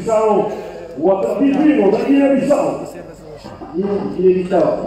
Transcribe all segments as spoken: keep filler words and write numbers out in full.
Guiné-Bissau, o atletismo da Guiné-Bissau. Guiné-Bissau.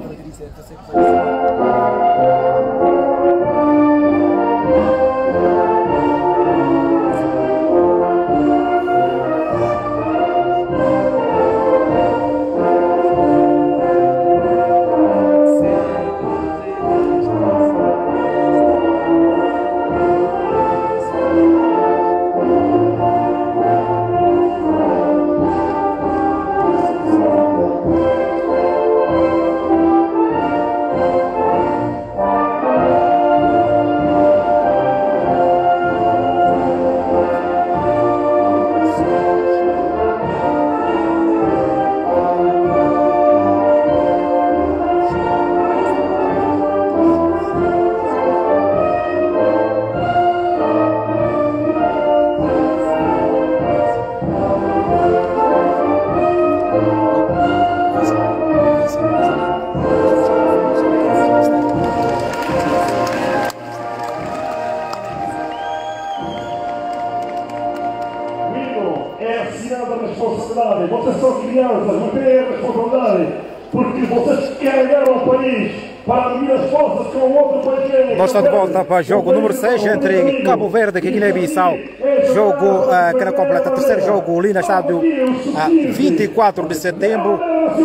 Responsabilidade, vocês são crianças, não têm a responsabilidade, porque vocês carregaram o país para unir as forças com o outro país. Nós estamos de volta para o jogo número seis entre Cabo Verde e Guiné-Bissau. Jogo uh, que não completa, terceiro jogo ali no estádio uh, vinte e quatro de setembro.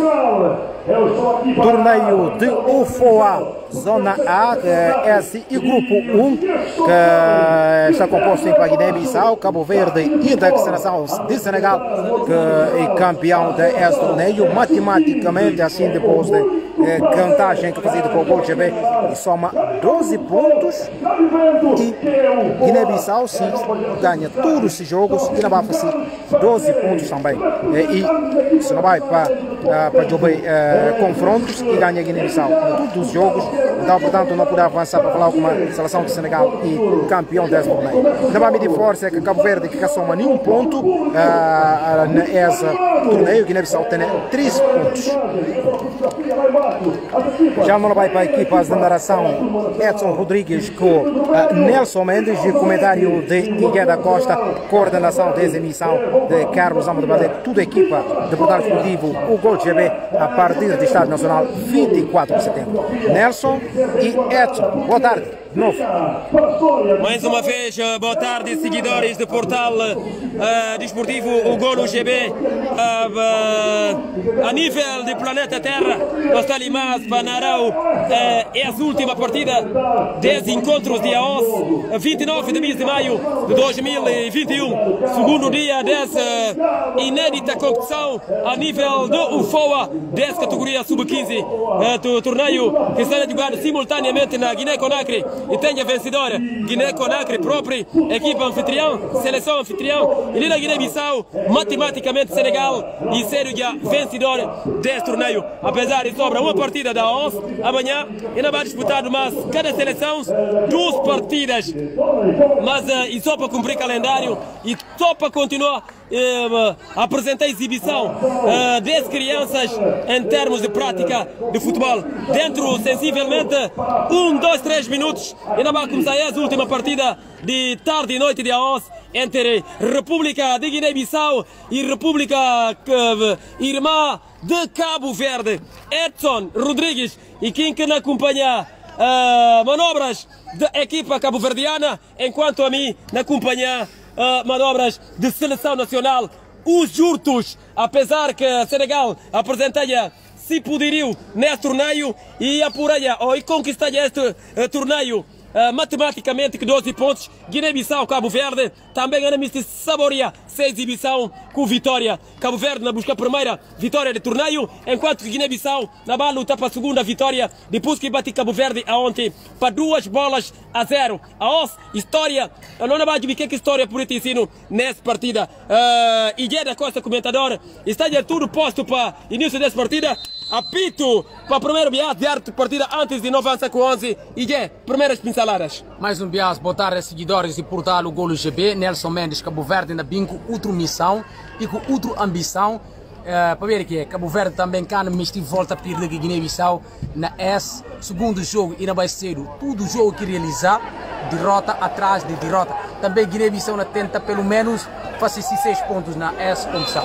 Torneio de U F O A, Zona A, S e Grupo um, que está composto em Guiné-Bissau, Cabo Verde e da seleção de Senegal, que é campeão desse torneio. Matematicamente, assim, depois de eh, contagem que fazia com o Gol G B, e soma doze pontos. E Guiné-Bissau, se ganha todos os jogos, e não vai fazer doze pontos também. E se não vai para, para jogar eh, confrontos, e ganha Guiné-Bissau em todos os jogos. Então, portanto, não pode avançar para falar com a seleção de Senegal e campeão desse torneio. Não vai medir força é que Cabo Verde que soma nenhum ponto uh, nesse torneio. Guiné-Bissau tem três pontos. Já não vai para a equipa de narração Edson Rodrigues com uh, Nelson Mendes e comentário de Miguel da Costa, coordenação dessa emissão de Carlos Amado Badeiro, toda a equipa de portal esportivo, o Gol G B, a partir do Estádio Nacional vinte e quatro de setembro. Nelson e Edson, boa tarde. De novo. Mais uma vez, boa tarde, seguidores do portal uh, desportivo O Golo G B. Uh, uh, a nível do planeta Terra, nós estamos ali mais para Narau. Uh, é a última partida dos encontros dia onze, vinte e nove de mês de maio de dois mil e vinte e um. Segundo dia dessa inédita competição a nível do U F O A, dessa categoria sub quinze, uh, do torneio que será jogado simultaneamente na Guiné-Conakry. E tem a vencedora Guiné-Conakry própria, equipa anfitriã, seleção anfitriã, e na Guiné-Bissau, matematicamente Senegal, e seria vencedora deste torneio. Apesar de sobra uma partida da onze, amanhã ainda vai disputar mais cada seleção duas partidas. Mas uh, e só para cumprir calendário e só para continuar Uh, apresentar a exibição uh, das crianças em termos de prática de futebol. Dentro, sensivelmente, um, dois, três minutos, ainda vai começar a última partida de tarde e noite dia onze entre República de Guiné-Bissau e República uh, Irmã de Cabo Verde. Edson Rodrigues e quem que acompanha uh, manobras da equipa cabo-verdiana, enquanto a mim acompanha Uh, manobras de seleção nacional, os Jurtos, apesar que Senegal apresentaria se poderiam neste torneio e apuraria ou e conquistaria este uh, torneio uh, matematicamente que doze pontos. Guiné-Bissau, Cabo Verde, também ainda se saboreia essa exibição com vitória. Cabo Verde na busca a primeira vitória do torneio, enquanto que Guiné-Bissau na vai lutar para a segunda vitória, depois que bate Cabo Verde a ontem para duas bolas a zero. A os história, eu não vai dizer que história por te ensino nessa partida. Uh, e da Costa, comentador, está de tudo posto para início dessa partida. Apito para o primeiro bias de arte de partida antes de não avançar com onze. E primeiras pinceladas. Mais um bias, boa tarde, seguidores e portal o Golo G B. Nelson Mendes, Cabo Verde, na bingo, outra missão e com outra ambição. Uh, para ver que Cabo Verde também cá no mês de volta a perder Guiné-Bissau na S, segundo jogo ainda vai ser tudo jogo que realizar, derrota atrás de derrota. Também Guiné-Bissau tenta pelo menos faz seis pontos na essa competição.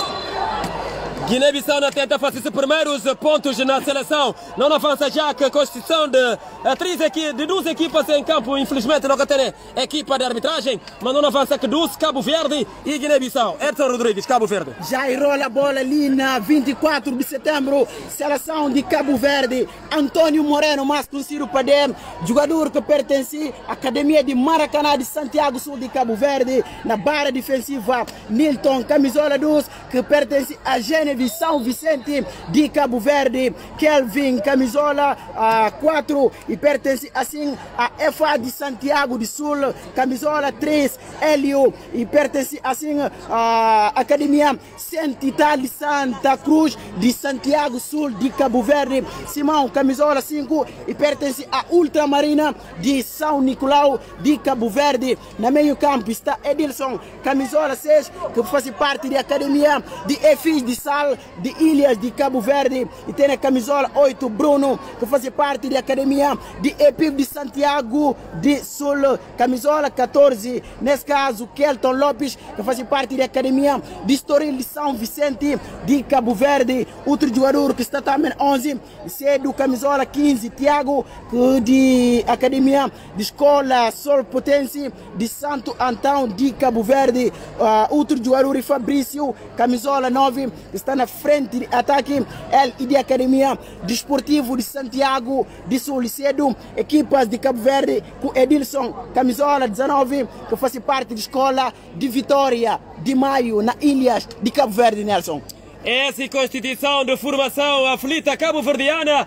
Guiné-Bissau não tenta fazer os primeiros pontos na seleção. Não avança já que a constituição de, três equi de duas equipas em campo. Infelizmente não tem equipa de arbitragem, mas não avança que duas, Cabo Verde e Guiné-Bissau. Edson Rodrigues, Cabo Verde. Já rola a bola ali na vinte e quatro de setembro. Seleção de Cabo Verde. Antônio Moreno, mais conhecido para D M, jogador que pertence à Academia de Maracanã de Santiago Sul de Cabo Verde. Na barra defensiva, Nilton, camisola dois, que pertence a Gênesis São Vicente de Cabo Verde. Kelvin, camisola quatro, e pertence assim a F A de Santiago do Sul. Camisola três, Hélio, e pertence assim a Academia Santita de Santa Cruz de Santiago Sul de Cabo Verde. Simão, camisola cinco, e pertence a Ultramarina de São Nicolau de Cabo Verde. Na meio campo está Edilson, camisola seis, que faz parte da Academia de Efis de Sal de Ilhas de Cabo Verde, e tem a camisola oito, Bruno, que faz parte da Academia de Epip de Santiago de Sul. Camisola catorze, nesse caso Kelton Lopes, que faz parte da Academia de Estoril de São Vicente de Cabo Verde. Outro jogador que está também onze, cedo, camisola quinze, Tiago, de Academia de Escola Sol Potência de Santo Antão de Cabo Verde. Uh, outro jogador, Fabrício, camisola nove, que está na frente de ataque, ele e de Academia Desportivo de Santiago de Sul. Cedo, equipas de Cabo Verde, com Edilson, camisola dezenove, que faz parte da Escola de Vitória de Maio, na Ilhas de Cabo Verde, Nelson. Essa constituição de formação aflita cabo-verdiana,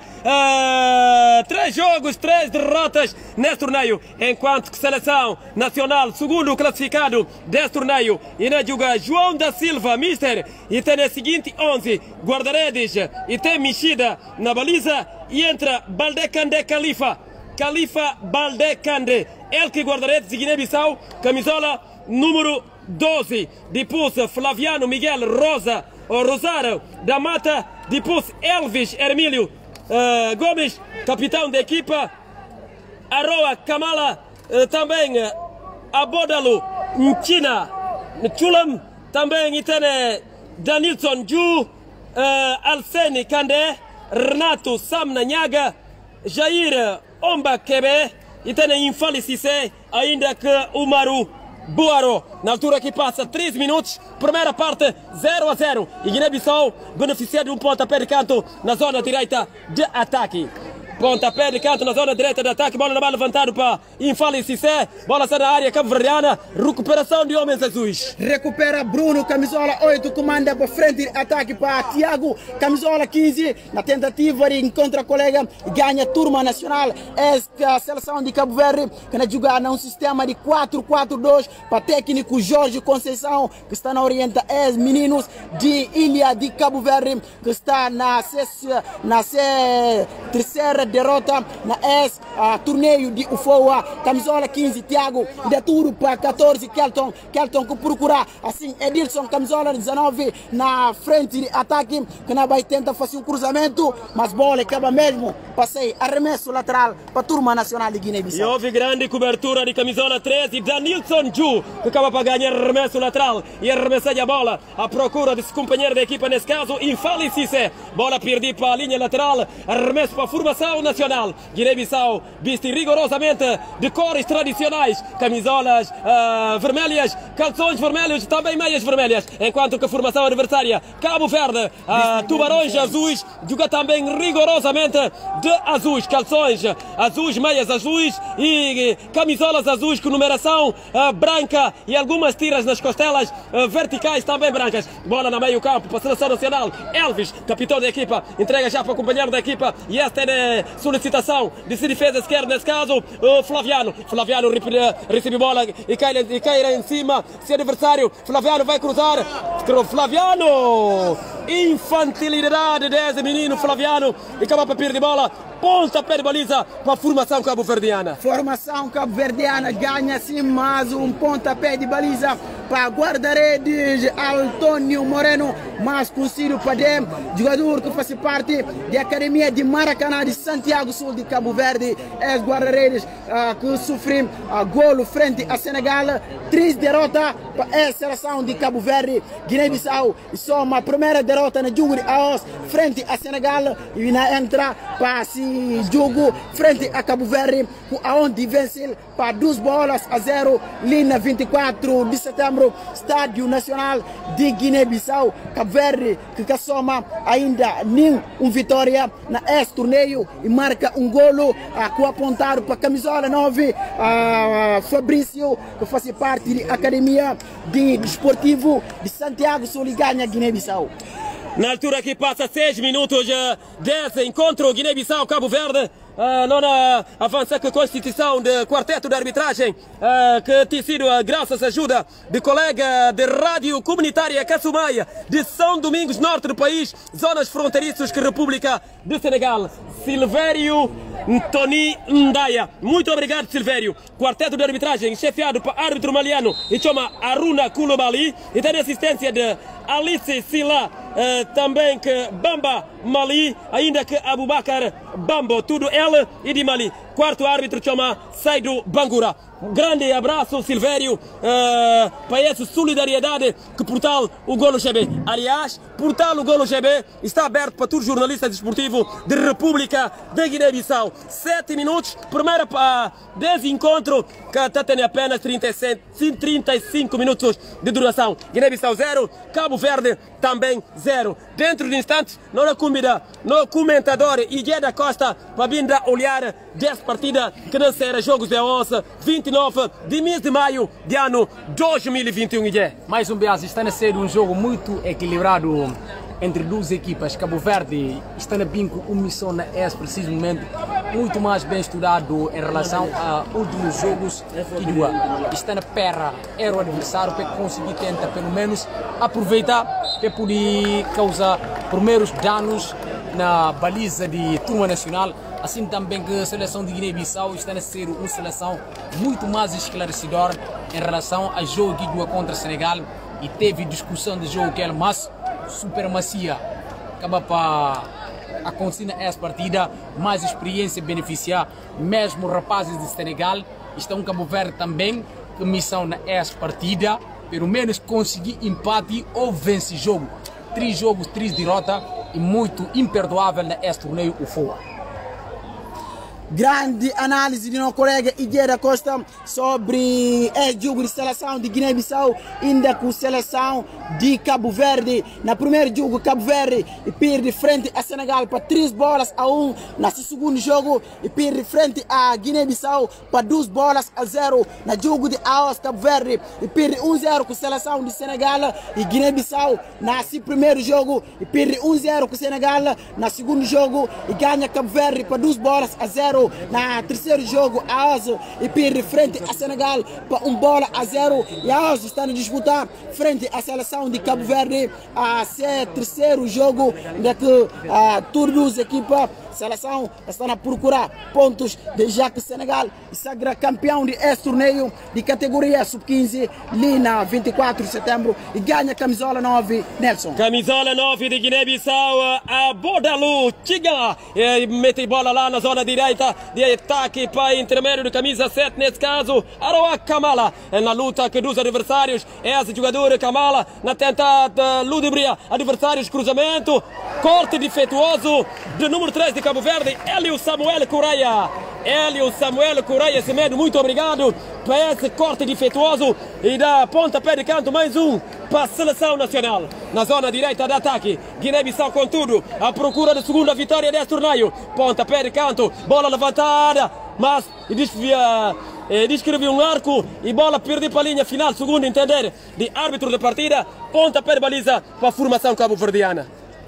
uh, três jogos, três derrotas neste torneio, enquanto que seleção nacional, segundo classificado deste torneio, e na juga João da Silva, mister, e tem a seguinte onze, guarda-redes, e tem mexida na baliza, e entra Baldecande Khalifa, Khalifa Baldecande, ele que guarda-redes de Guiné-Bissau, camisola número doze, depois Flaviano Miguel Rosa, o Rosário da Mata, depois Elvis Hermílio uh, Gomes, capitão da equipa, Aroa Kamala, uh, também uh, Abodalo Nchina Chulam, também e tem Danilson Ju, uh, Alsene Kandé, Renato Samna Nhaga, Jair Omba Kebe, e tem Infali Cissé, ainda que Umaru Boaro, na altura que passa três minutos, primeira parte zero a zero, e Guiné-Bissau beneficia de um pontapé de canto na zona direita de ataque. Pontapé de canto na zona direita de ataque, bola na bola levantado para Infali Cissé, bola sai na área cabo-verdiana, recuperação de homens azuis. Recupera Bruno, camisola oito, comanda para frente de ataque para Tiago, camisola quinze, na tentativa de encontrar colega e ganha turma nacional. Esta seleção de Cabo Verde, que na jogar num sistema de quatro quatro dois, para técnico Jorge Conceição, que está na orienta os meninos de Ilha de Cabo Verde, que está na, na terceira derrota na S, uh, torneio de Ufoa. Camisola quinze, Tiago, de tudo para catorze, Kelton, Kelton que procura assim Edilson, camisola dezenove, na frente de ataque, que não vai tentar fazer um cruzamento, mas bola acaba mesmo, passei, arremesso lateral para a turma nacional de Guiné-Bissau. E houve grande cobertura de camisola treze, Danilson Ju, que acaba para ganhar arremesso lateral e arremessar a bola à procura de seu companheiro da equipa, nesse caso, Infali Cissé. Bola perdida para a linha lateral, arremesso para a formação nacional. Guiné-Bissau veste rigorosamente de cores tradicionais, camisolas uh, vermelhas, calções vermelhos, também meias vermelhas, enquanto que a formação adversária, Cabo Verde, uh, tubarões azuis, joga também rigorosamente de azuis, calções azuis, meias azuis e camisolas azuis com numeração uh, branca e algumas tiras nas costelas uh, verticais também brancas. Bola no meio campo para a seleção nacional, Elvis, capitão da equipa, entrega já para o companheiro da equipa, e esta é solicitação de se defesa esquerda, nesse caso o Flaviano. Flaviano recebe bola e cai, e cai em cima, se adversário, Flaviano vai cruzar, Flaviano, infantilidade desse menino Flaviano, e acaba para perder bola, pontapé de baliza para a formação cabo-verdiana. Formação cabo-verdiana ganha assim mais um pontapé de baliza para guarda-redes Antônio Moreno, mas conhecido Padem, jogador que faz parte da Academia de Maracanã de Santiago Sul de Cabo Verde, é os guarda-redes uh, que sofrem uh, golo frente a Senegal, três derrotas para a seleção de Cabo Verde, Guiné-Bissau, soma a primeira derrota no jogo de Aos frente a Senegal e na entra para esse jogo frente a Cabo Verde, onde vence para duas bolas a zero, ali na vinte e quatro de setembro, Estádio Nacional de Guiné-Bissau. Cabo Verde que soma ainda nem uma vitória na este torneio e marca um golo a uh, apontar para a camisola nove, uh, Fabrício, que faz parte da Academia de Desportivo de Santiago Sul e ganha Guiné-Bissau. Na altura que passa seis minutos desse encontro, Guiné-Bissau-Cabo Verde. Uh, não avança com a constituição do quarteto de arbitragem, uh, que tem sido uh, graças à ajuda de colega de rádio comunitária Cassumaia, de São Domingos, norte do país, zonas fronteiriças com a República de Senegal, Silvério Tony Ndaya. Muito obrigado, Silvério. Quarteto de arbitragem chefiado por árbitro maliano e chama Aruna Koulibaly, e tem assistência de Alice Sila, uh, também que Bamba Mali, ainda que Abubakar Bambo, tudo ela e de Mali. Quarto árbitro chama Saidu Bangura. Um grande abraço, Silvério, uh, para essa solidariedade que Portal o Golo G B. Aliás, Portal o Golo G B está aberto para todos os jornalistas desportivos da República de Guiné-Bissau. Sete minutos, primeira para dez encontro, que está tendo apenas trinta e sete, trinta e cinco minutos de duração. Guiné-Bissau zero, Cabo Verde também zero. Dentro de instantes, não convida no comentador Igué da Costa para vir olhar dez partidas que não serão jogos de onze, vinte e nove de mês de maio de ano dois mil e vinte e um. Igué. Mais um Bias, está a ser um jogo muito equilibrado entre duas equipas. Cabo Verde está na binco uma missão nesse preciso momento muito mais bem estudado em relação a últimos jogos e do está na perra era o adversário para conseguir tentar pelo menos aproveitar para poder causar primeiros danos na baliza de turma nacional. Assim também que a seleção de Guiné-Bissau está a ser uma seleção muito mais esclarecedora em relação ao jogo que doa contra Senegal, e teve discussão de jogo que é mais supremacia acaba para acontecer nessa partida, mais experiência beneficiar mesmo rapazes de Senegal. Estão Cabo Verde também que missão nessa partida pelo menos conseguir empate ou vencer jogo. Três jogos, três derrotas e muito imperdoável nesse torneio o F O A. Grande análise de nosso colega Igué da Costa sobre o jogo de seleção de Guiné-Bissau ainda com a seleção de Cabo Verde. Na primeiro jogo, Cabo Verde perde frente a Senegal para três bolas a um. No segundo jogo, perde frente a Guiné-Bissau para duas bolas a zero. No jogo de Aos, Cabo Verde perde um a zero com a seleção de Senegal e Guiné-Bissau. Nesse primeiro jogo, perde um a zero com o Senegal. No segundo jogo, ganha Cabo Verde para duas bolas a zero. Na terceiro jogo, a Aos e perde frente a Senegal para um bola a zero. E a Aos está a disputar frente à seleção de Cabo Verde a ser terceiro jogo de que a todas as equipas seleção está a procurar pontos de já que Senegal sagra campeão de este torneio de categoria sub quinze ali na vinte e quatro de setembro e ganha camisola nove. Nelson. Camisola nove de Guiné-Bissau, a Bodalu Tiga e mete bola lá na zona direita de ataque para intermédio de camisa sete, nesse caso Aroa Kamala, na luta que dos adversários. Esse jogador Kamala na tentada ludibria adversários, cruzamento, corte defeituoso de número três de Cabo Verde, Hélio Samuel Correia. Hélio Samuel Correia Semedo, muito obrigado por esse corte defeituoso e da ponta pé de canto, mais um para a seleção nacional. Na zona direita de ataque, Guiné-Bissau com tudo, à procura da segunda vitória deste torneio. Ponta pé de canto, bola levantada, mas desvia, eh, descreve um arco e bola perdida para a linha final, segundo entender de árbitro da partida. Ponta pé de baliza para a formação cabo-verdiana.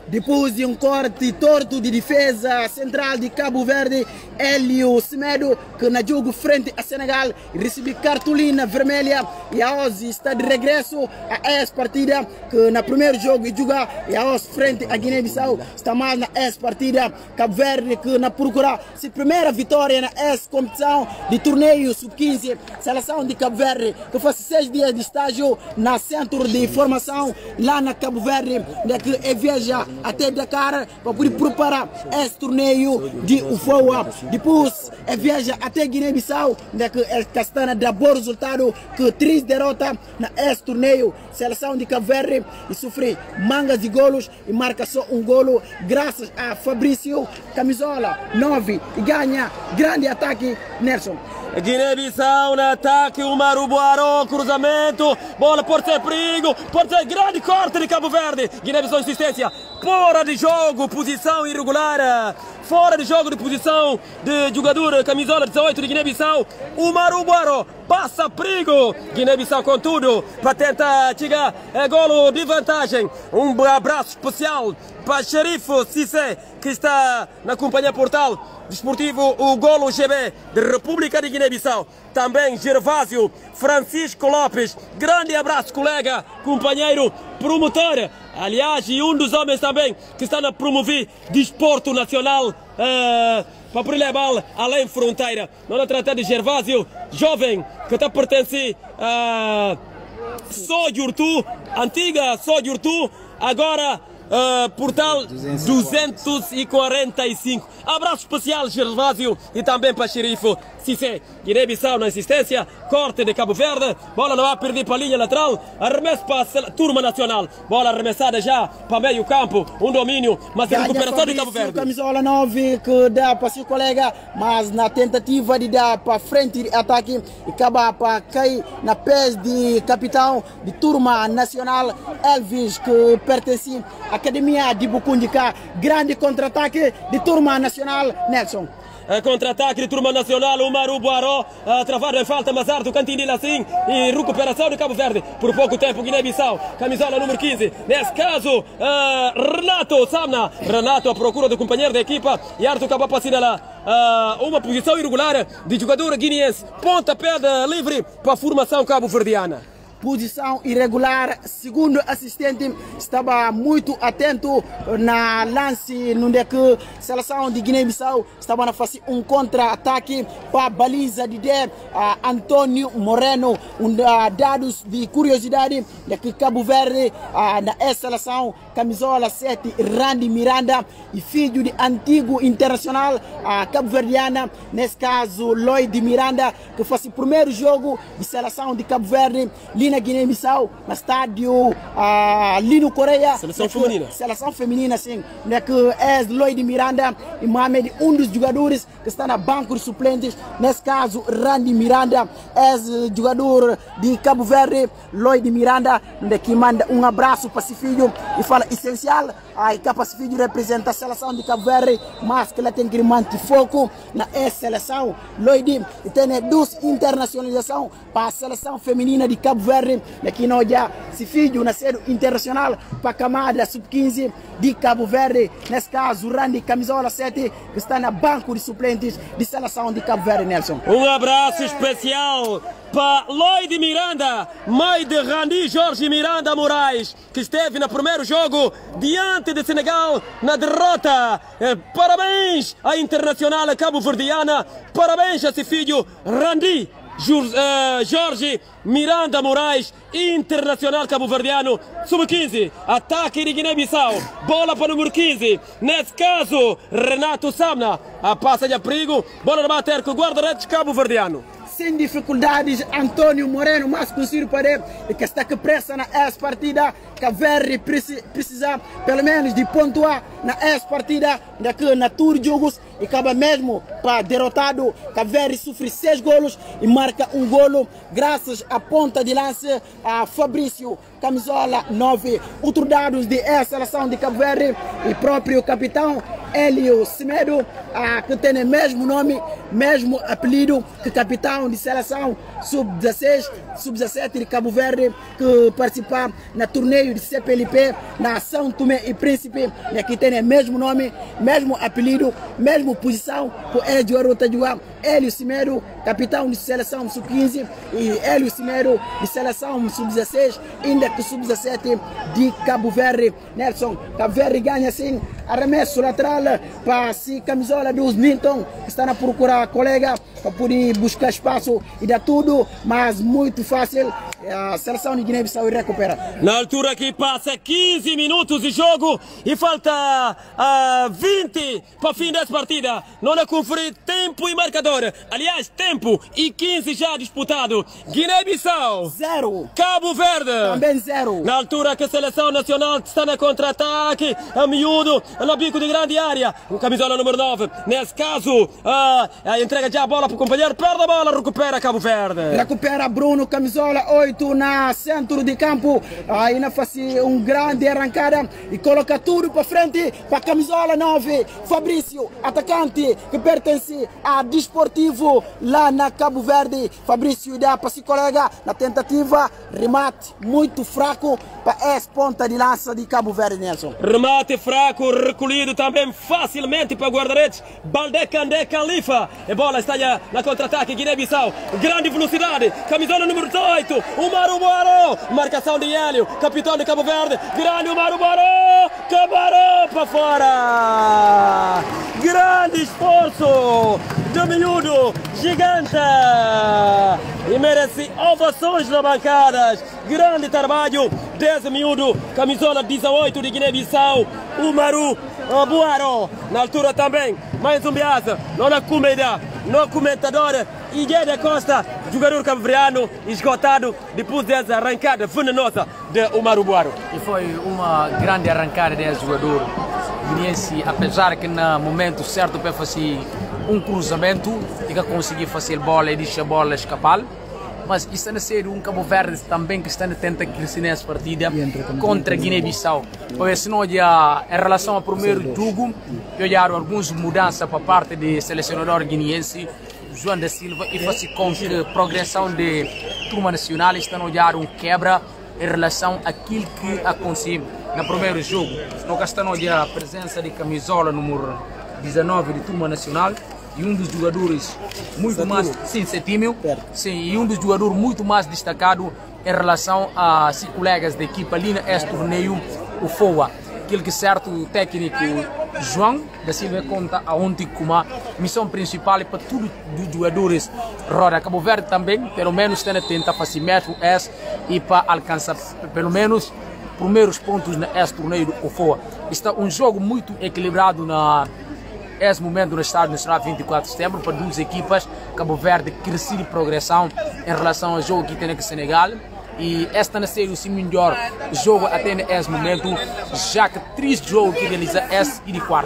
Depois de um corte torto de defesa central de Cabo Verde, Hélio Semedo, que na jogo frente a Senegal, recebeu cartolina vermelha e a hoje está de regresso a essa partida, que na primeiro jogo joga e a hoje frente a Guiné-Bissau, está mais na essa partida. Cabo Verde que na procura sua primeira vitória na essa competição de torneio sub quinze, seleção de Cabo Verde, que faz seis dias de estágio na centro de formação lá na Cabo Verde, que viaja até Dakar para poder preparar esse torneio de UFOA. Depois viaja até Guiné-Bissau, que está a dar bom resultado, que três derrotas nesse torneio. Seleção de Cabo Verde e sofre mangas de golos e marca só um golo graças a Fabrício, camisola nove, e ganha grande ataque, Nelson. Guiné-Bissau no ataque, o Maruboaro, cruzamento, bola pode ser perigo, pode ser grande corte de Cabo Verde. Guiné-Bissau insistência, fora de jogo, posição irregular, fora de jogo de posição de jogador camisola dezoito de Guiné-Bissau. O Maruboaro passa perigo, Guiné-Bissau com tudo para tentar chegar a golo de vantagem. Um abraço especial para Sherif Cissé, que está na companhia Portal Desportivo, o Golo G B de República de Guiné-Bissau. Também Gervásio Francisco Lopes, grande abraço, colega, companheiro, promotor, aliás, e um dos homens também que está a promover desporto nacional uh, para por levar além fronteira. Não tratar de Gervásio, jovem que está pertence a Sojurtu, antiga Sojurtu, agora Uh, Portal duzentos e quarenta e cinco. Abraço especial, Gervásio, e também para Xerifo Cissé. Guiné-Bissau na insistência, corte de Cabo Verde, bola não vai perder para a linha lateral, arremesso para a turma nacional, bola arremessada já para meio campo, um domínio, mas a recuperação de Cabo Verde. Camisola nove que dá para seu colega, mas na tentativa de dar para frente de ataque, acaba para cair na pés de capitão de turma nacional, Elvis, que pertence à Academia de Bucundica. Grande contra-ataque de turma nacional, Nelson. Contra-ataque de turma nacional, o Maruboaro, travado em falta, Mazar do cantinho de assim, e recuperação de Cabo Verde por pouco tempo. Guiné-Bissau, camisola número quinze, nesse caso uh, Renato Samna, Renato à procura do companheiro da equipa, e Arthur acabou para assinalar uh, uma posição irregular de jogador guineense, pontapé livre para a formação cabo-verdiana. Posição irregular, segundo assistente, estava muito atento na lance onde que a seleção de Guiné-Bissau estava a fazer um contra-ataque para a baliza de uh, Antônio Moreno. Um, uh, dados de curiosidade de que Cabo Verde, uh, na seleção, camisola sete, Randy Miranda, e filho de antigo internacional uh, cabo-verdiana, nesse caso Lloyd Miranda, que faz o primeiro jogo de seleção de Cabo Verde na Guiné-Bissau, no estádio uh, Lino Correia. Seleção feminina. Seleção feminina, sim. Né, que é Lloyd Miranda e Mohamed, um dos jogadores que está na banco de suplentes. Nesse caso, Randy Miranda é jogador de Cabo Verde. Lloyd Miranda, né, que manda um abraço para esse filho e fala essencial. A capa esse filho representa a seleção de Cabo Verde, mas que ela tem que manter foco na seleção. Lloyd tem duas internacionalizações para a seleção feminina de Cabo Verde. Aqui nós já se filho nasceu internacional para a camada sub quinze de Cabo Verde. Nesse caso, o Randy camisola sete, que está na banco de suplentes de seleção de Cabo Verde, Nelson. Um abraço especial para Lloyd Miranda, mãe de Randy Jorge Miranda Moraes, que esteve no primeiro jogo diante de Senegal na derrota. Parabéns à internacional cabo-verdiana, parabéns a esse filho Randy Jorge Miranda Moraes, internacional cabo-verdiano, sub quinze, ataque de Guiné-Bissau, bola para o número quinze, nesse caso Renato Samna, a passa de perigo, bola no bater com o guarda-redes cabo-verdiano. Sem dificuldades, Antônio Moreno, mais conhecido para ele, que está que pressa na essa partida. Cabo Verde precisa pelo menos de pontuar na essa partida, daqui na tour de jogos, e acaba mesmo para derrotado. Cabo Verde sofre seis golos e marca um golo graças à ponta de lance a Fabrício, camisola nove. Outros dados de essa seleção de Cabo Verde e próprio capitão Hélio Semedo, ah, que tem o mesmo nome, mesmo apelido que capitão de seleção sub dezesseis, sub dezassete de Cabo Verde, que participa na torneio de C P L P na São Tomé e Príncipe, e aqui tem o mesmo nome, mesmo apelido, mesma posição que o Hélio está jogando. Hélio Semedo, capitão de seleção sub quinze, e Hélio Semedo de seleção sub dezesseis, ainda que sub dezassete de Cabo Verde. Nelson, Cabo Verde ganha assim, arremesso lateral para a camisola dos Milton, que está na procurar colega para poder buscar espaço e dar tudo, mas muito fácil. A seleção de Guiné-Bissau recupera. Na altura que passa quinze minutos de jogo e falta uh, vinte para o fim dessa partida. Não é conferir tempo e marcador. Aliás, tempo e quinze já disputado. Guiné-Bissau zero. Cabo Verde também zero. Na altura que a seleção nacional está na contra-ataque, a miúdo, no bico de grande área. O camisola número nove. Nesse caso, uh, entrega já a bola para o companheiro, perde a bola, recupera Cabo Verde. Recupera Bruno, camisola oito na centro de campo. Ainda faz um grande arrancada e coloca tudo para frente para a camisola nove. Fabrício, atacante que pertence a Desportivo lá na Cabo Verde. Fabrício dá para si colega na tentativa, remate muito fraco para essa ponta de lança de Cabo Verde, Nelson. Remate fraco, recolhido também facilmente para o guarda-redes Baldé Candé Califa. A bola está na contra-ataque, Guiné-Bissau, grande velocidade, camisola número dezoito, Umaru Boaro, marcação de Hélio, capitão de Cabo Verde, grande Umaru Boaro, Cabarão para fora, grande esforço do miúdo, gigante, e merece ovações na bancadas, grande trabalho desse miúdo, camisola dezoito de Guiné-Bissau, Umaru Boaro. Na altura também, mais um biasa, não na comida, no comentador, Igueda Costa, jogador cabo-verdiano, esgotado depois dessa arrancada venenosa de Umaru Boaro. E foi uma grande arrancada desse jogador guineense, apesar que no momento certo para fazer um cruzamento e que conseguir fazer bola e deixar a bola escapar. Mas isso é ser um Cabo Verde também que está tentando crescer nessa partida contra Guiné-Bissau. Porque senão, já, em relação ao primeiro jogo, eu já há algumas mudanças para parte do selecionador guineense, João da Silva, e faz com que a progressão de turma nacional está a olhar um quebra em relação àquilo que aconteceu no primeiro jogo. Nós estamos a olhar a presença de camisola número dezenove de turma nacional, e um dos jogadores muito Satinho. mais, sim, Setímio, sim, e um dos jogadores muito mais destacado em relação a seus colegas da equipa ali neste torneio, o F O A. Aquele que certo o técnico João da Silva conta aonde como a missão principal é para todos os jogadores roda. Cabo Verde também, pelo menos, tenta fazer mesmo esse e para alcançar pelo menos primeiros pontos neste torneio do F O A. Está um jogo muito equilibrado na esse momento no Estádio Nacional vinte e quatro de setembro para duas equipas. Cabo Verde crescer de progressão em relação ao jogo que tem aqui Senegal, e esta na ser o melhor jogo até nesse momento, já que três jogos que realiza esse e de quarto.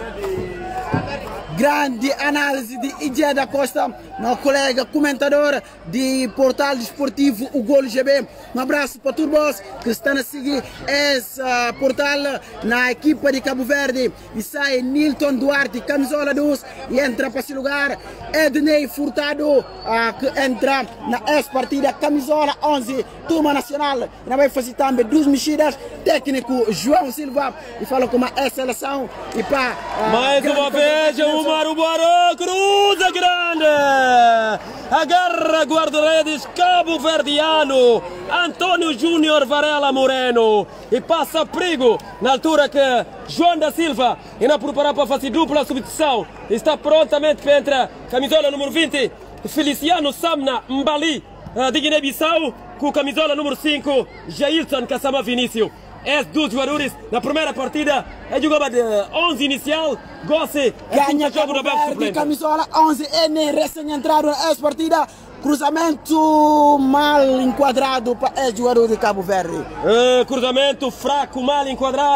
Grande análise de Igueda Costa, meu colega comentador de Portal Desportivo, o Golo G B. Um abraço para todos que estão a seguir esse uh, portal na equipa de Cabo Verde. E sai Nilton Duarte, camisola dois, e entra para esse lugar Ednei Furtado, uh, que entra na essa partida, camisola onze, turma nacional. E vai fazer também duas mexidas, técnico João Silva, e fala com a seleção. E para uh, mais uma vez, Umaru Boaro, cruza grande, agarra guarda-redes cabo-verdiano, Antônio Júnior Varela Moreno, e passa perigo na altura que João da Silva ainda preparar para fazer dupla substituição, está prontamente para entrar camisola número vinte, Feliciano Samna Mbali, de Guiné-Bissau, com camisola número cinco, Jailson Kassama Vinícius. Esses dois jogadores na primeira partida é jogava de onze inicial, Gossi ganha jogo no banco suplente. Camisola onze, é nem recém entrado nessa partida, cruzamento mal enquadrado para esse jogador de Cabo Verde. Uh, cruzamento fraco, mal enquadrado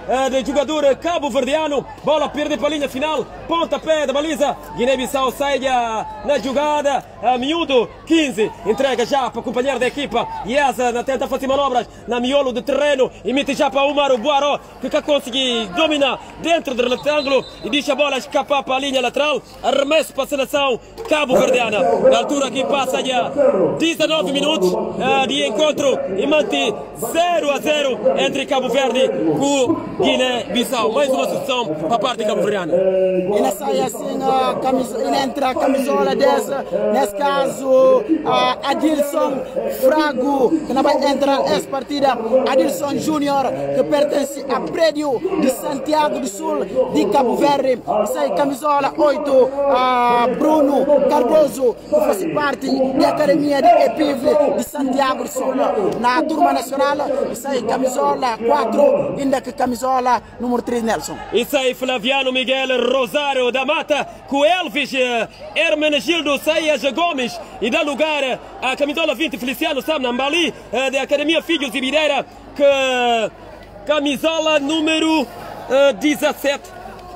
uh, do jogador cabo-verdiano. Bola perde para a linha final, pontapé da baliza. Guiné-Bissau sai na jogada, uh, miúdo quinze, entrega já para o companheiro da equipa. Iasa tenta fazer manobras na miolo do terreno, emite já para Umaru Boaro, que quer conseguir dominar dentro do retângulo e deixa a bola escapar para a linha lateral. Arremesso para a seleção cabo-verdiana. Na altura que passa já dezenove minutos uh, de encontro e mantém zero a zero entre Cabo Verde e Guiné-Bissau. Mais uma solução para a parte cabo-verdiana. Ele sai assim, uh, camisola, ele entra a camisola dessa, nesse caso uh, Adilson Frago, que não vai entrar nessa partida. Adilson Júnior, que pertence a prédio de Santiago do Sul, de Cabo Verde. Sai camisola oito, uh, Bruno Cardoso, que faz parte da academia de Epivle de Santiago do Sul. Na turma nacional, sai camisola quatro, ainda que camisola número três, Nelson. E sai Flaviano Miguel Rosário da Mata, com Elvis Hermenegildo Saias Gomes, e dá lugar a camisola vinte, Feliciano Sam Nambali, da Academia Filhos de Mireira, que camisola número uh, dezessete,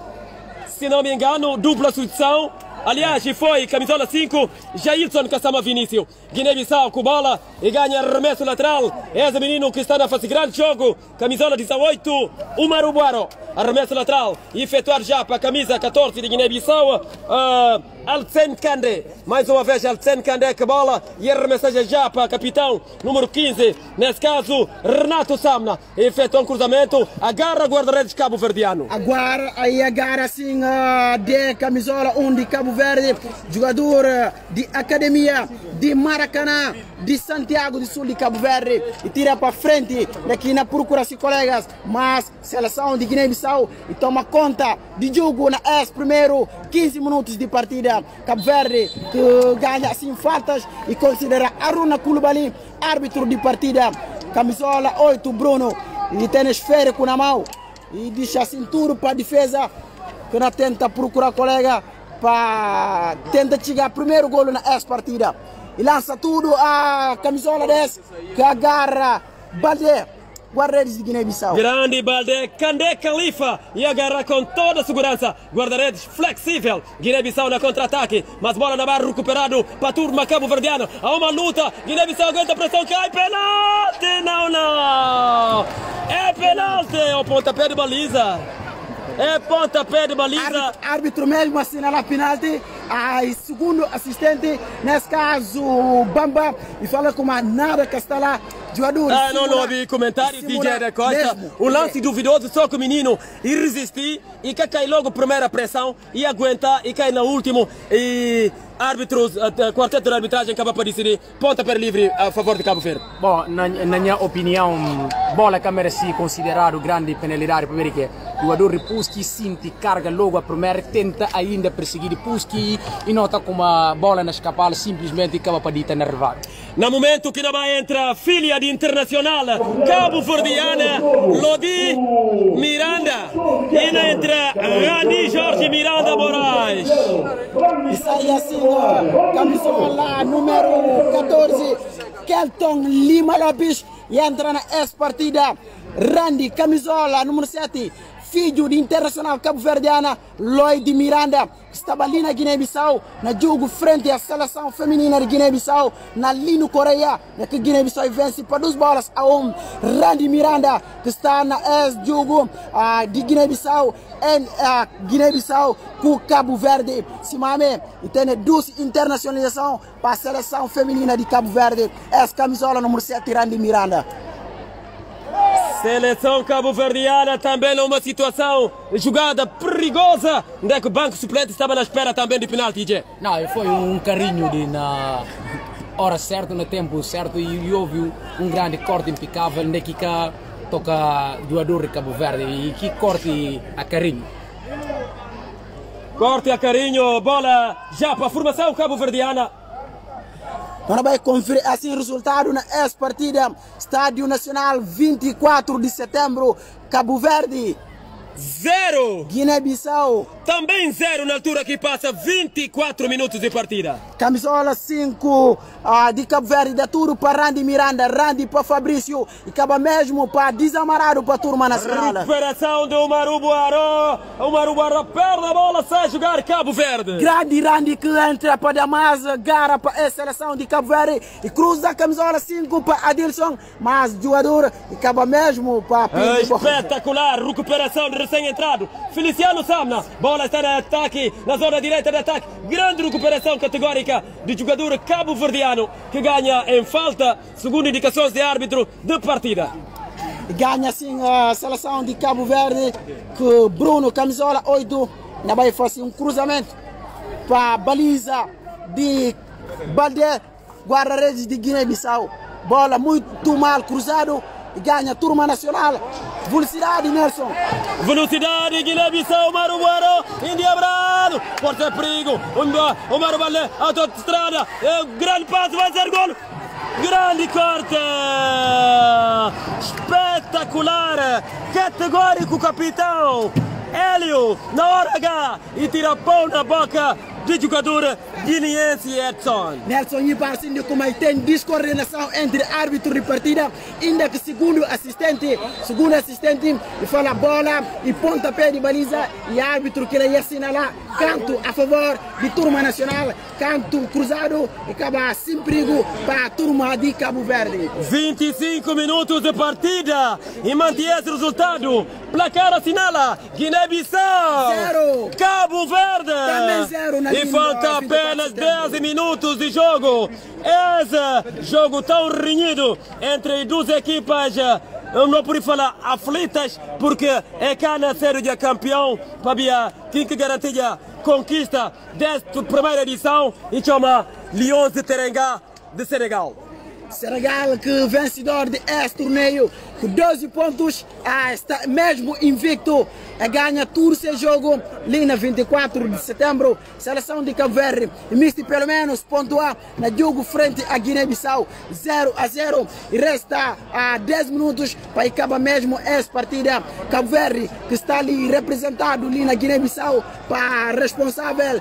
se não me engano, dupla substituição. Aliás, foi camisola cinco, Jailson Kassama Vinícius. Guiné-Bissau com bola e ganha arremesso lateral. Esse menino que está na fase grande jogo, camisola dezoito, Umaru Boaro. Arremesso lateral e efetuar já para a camisa catorze de Guiné-Bissau, uh, Alcen Kandé. Mais uma vez Alcen Kandé que bola e arremessagem já para capitão número quinze, nesse caso Renato Samna. Efetua um cruzamento, agarra guarda-redes cabo-verdiano. Agora, aí agarra assim uh, de camisola um de Cabo Verde, jogador de academia de Maracanã, de Santiago do Sul de Cabo Verde, e tira para frente daqui na procura-se colegas, mas seleção de Guiné-Bissau e toma conta de jogo na S primeiro quinze minutos de partida. Cabo Verde que ganha assim faltas e considera Aruna Koulibaly árbitro de partida. Camisola oito, Bruno, e tem esférico na mão e deixa assim tudo para a defesa, que não tenta procurar colega para tentar chegar primeiro golo na S partida. E lança tudo a camisola desse que agarra Baldé, guarda-redes de Guiné-Bissau. Grande Baldé, Kandé Khalifa, e agarra com toda a segurança. Guarda-redes flexível, Guiné-Bissau na contra-ataque, mas bola na barra recuperado para a turma cabo-verdiana. Há uma luta, Guiné-Bissau aguenta a pressão, cai, penalti, não, não. É penalti, o pontapé de baliza. É pontapé de baliza. Árbitro, árbitro mesmo assinala penalti. A segundo assistente, nesse caso Bamba, e fala com uma nada que está lá. Jogador, ah, não, não havia comentários, D J da Costa. O lance é duvidoso, só que o menino e resistir e que cai logo a primeira pressão e aguenta e cai no último. E árbitros, uh, quarteto de arbitragem acaba para decidir pontapé livre a favor de Cabo Verde. Bom, na, na minha opinião, bola que merece considerar grande penalidade, porque o jogador Puski sente carga logo a primeira, tenta ainda perseguir Puski e nota como a bola na escapala simplesmente acaba para dita nervar. No momento que não vai entrar filha de Internacional cabo-verdiana, Lodi Miranda, e não entra Rani Jorge Miranda Moraes. E sai assim, camisola número catorze, Kelton Lima Lopes, e entra na S partida, Randy, camisola número sete, filho de Internacional cabo-verdiana, Lloyd Miranda, que estava ali na Guiné-Bissau, na jogo frente à seleção feminina de Guiné-Bissau, na Lino Coreia, na que Guiné-Bissau vence por duas bolas a um. Randy Miranda, que está na ex-jogo uh, de Guiné-Bissau, em uh, Guiné-Bissau com Cabo Verde. Simame, e tem duas internacionalizações para a seleção feminina de Cabo Verde. Essa camisola número sete, Randy Miranda. Seleção cabo-verdiana também numa situação jogada perigosa, onde é que o banco suplente estava na espera também de penalti, J. Não, foi um carinho de na hora certa, no tempo certo, e houve um grande corte impecável, onde que toca jogador de Cabo Verde, e que corte a carinho. Corte a carinho, bola já para a formação cabo-verdiana. Agora vai conferir assim o resultado na S partida, Estádio Nacional, vinte e quatro de setembro, Cabo Verde zero. Guiné-Bissau. Também zero na altura que passa vinte e quatro minutos de partida. Camisola cinco uh, de Cabo Verde, da Turo para Randy Miranda, Randy para Fabrício e acaba mesmo para desamarado para a turma nacional. Recuperação do Umaru Boaró. Umaru Boaró perde a bola, sai jogar Cabo Verde. Grande Randy que entra para Damas, gara para a seleção de Cabo Verde e cruza a camisola cinco para Adilson, mas o jogador acaba mesmo para é espetacular, recuperação de recém-entrado Feliciano Samna, bola está no ataque, na zona direita de ataque, grande recuperação categórica de jogador cabo-verdiano que ganha em falta, segundo indicações de árbitro de partida. Ganha assim a seleção de Cabo Verde, que Bruno, camisola oito, na vai fazer um cruzamento para a baliza de Balde, guarda-redes de Guiné-Bissau. Bola muito mal cruzado e ganha a turma nacional. Velocidade, Nelson. Velocidade, Guiné-Bissau, Umaru Boaró, endiabrado. Pode ser perigo. Umaru Balde, autoestrada. É um grande passo, vai ser gol. Grande corte. Espetacular. Categórico, capitão. Hélio, na hora H. E tira pão na boca de jogador guineense Edson. Nelson, e parece como tem descoordenação entre árbitro de partida, ainda que segundo assistente, segundo assistente, e fala bola e pontapé de baliza, e árbitro que ia assinalar canto a favor de turma nacional, canto cruzado, e acaba sem perigo para a turma de Cabo Verde. vinte e cinco minutos de partida e mantém esse resultado. Placar assinala Guiné-Bissau zero, Cabo Verde também zero na e falta apenas dez minutos de jogo. Esse jogo tão renhido entre duas equipas, eu não posso falar aflitas, porque é cana sério de campeão para quem que garantia conquista desta primeira edição e chama Lions de Teranga de Senegal. Senegal que vencedor de este torneio com doze pontos, ah, está mesmo invicto, a ganha todo esse jogo ali na vinte e quatro de setembro. Seleção de Cabo Verde, misto pelo menos pontuar na jogo frente a Guiné-Bissau zero a zero e resta a dez minutos para acabar mesmo essa partida. Cabo Verde que está ali representado ali na Guiné-Bissau para responsável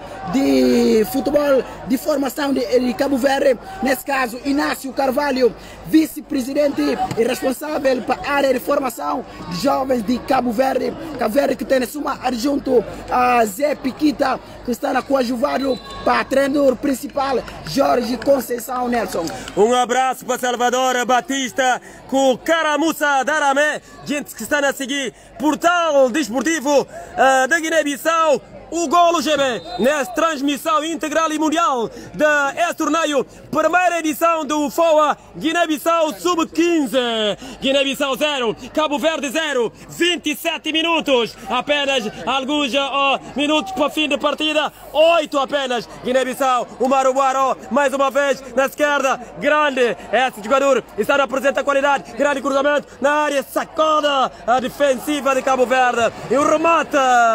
de futebol de formação de, de Cabo Verde, nesse caso Inácio Carvalho, vice-presidente e responsável para a área de formação de jovens de Cabo Verde. Cabo Verde que tem suma adjunto a Zé Piquita, que está na coadjuvado para treinador principal Jorge Conceição Nelson. Um abraço para Salvador Batista com Caramuça Daramé, gente que está a seguir portal desportivo uh, da Guiné-Bissau. O Golo G B, nessa transmissão integral e mundial deste torneio, primeira edição do U F O A Guiné-Bissau sub quinze. Guiné-Bissau zero, Cabo Verde zero, vinte e sete minutos, apenas alguns oh, minutos para o fim da partida, oito apenas. Guiné-Bissau, Umaru Boaró, mais uma vez na esquerda, grande, esse jogador está a apresentar qualidade, grande cruzamento na área, sacoda a defensiva de Cabo Verde e o remate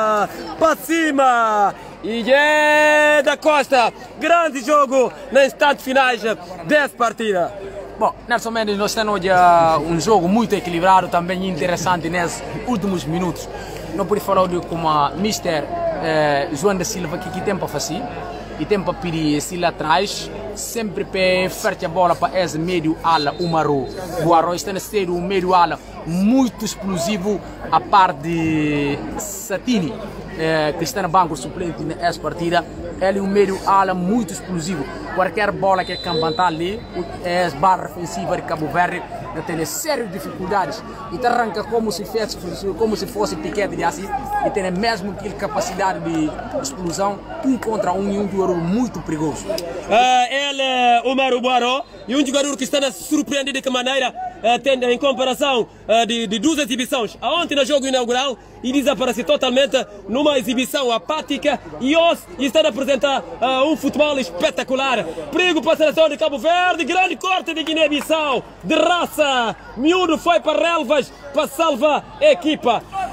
para cima. E é da Costa, grande jogo nas instantes finais dessa partida. Bom, Nelson Mendes, nós temos uh, um jogo muito equilibrado, também interessante nesses últimos minutos. Não podemos falar de como a mister uh, João da Silva, que, que tem para fazer, e tem para pedir se lá atrás, sempre para oferecer a bola para esse meio ala Umaru. O Arroz está a ser um meio ala muito explosivo, a par de Satini, eh, que está no banco suplente nessa partida. Ele é um meio ala muito explosivo. Qualquer bola que campantar ali, é a barra ofensiva de Cabo Verde, tem sérias dificuldades. E arranca como se, fez, como se fosse piquete de assim, e tem mesmo aquela capacidade de explosão, um contra um e um jogador muito perigoso. Uh, ele é Umaru Boaró, e um jogador que está a surpreender de que maneira, uh, tendo em comparação uh, de, de duas exibições. Ontem no jogo inaugural, e desapareceu totalmente numa exibição apática, e hoje está a apresentar uh, um futebol espetacular. Perigo para a seleção de Cabo Verde, grande corte de Guiné-Bissau, de raça. Miúdo foi para relvas para salvar a equipa.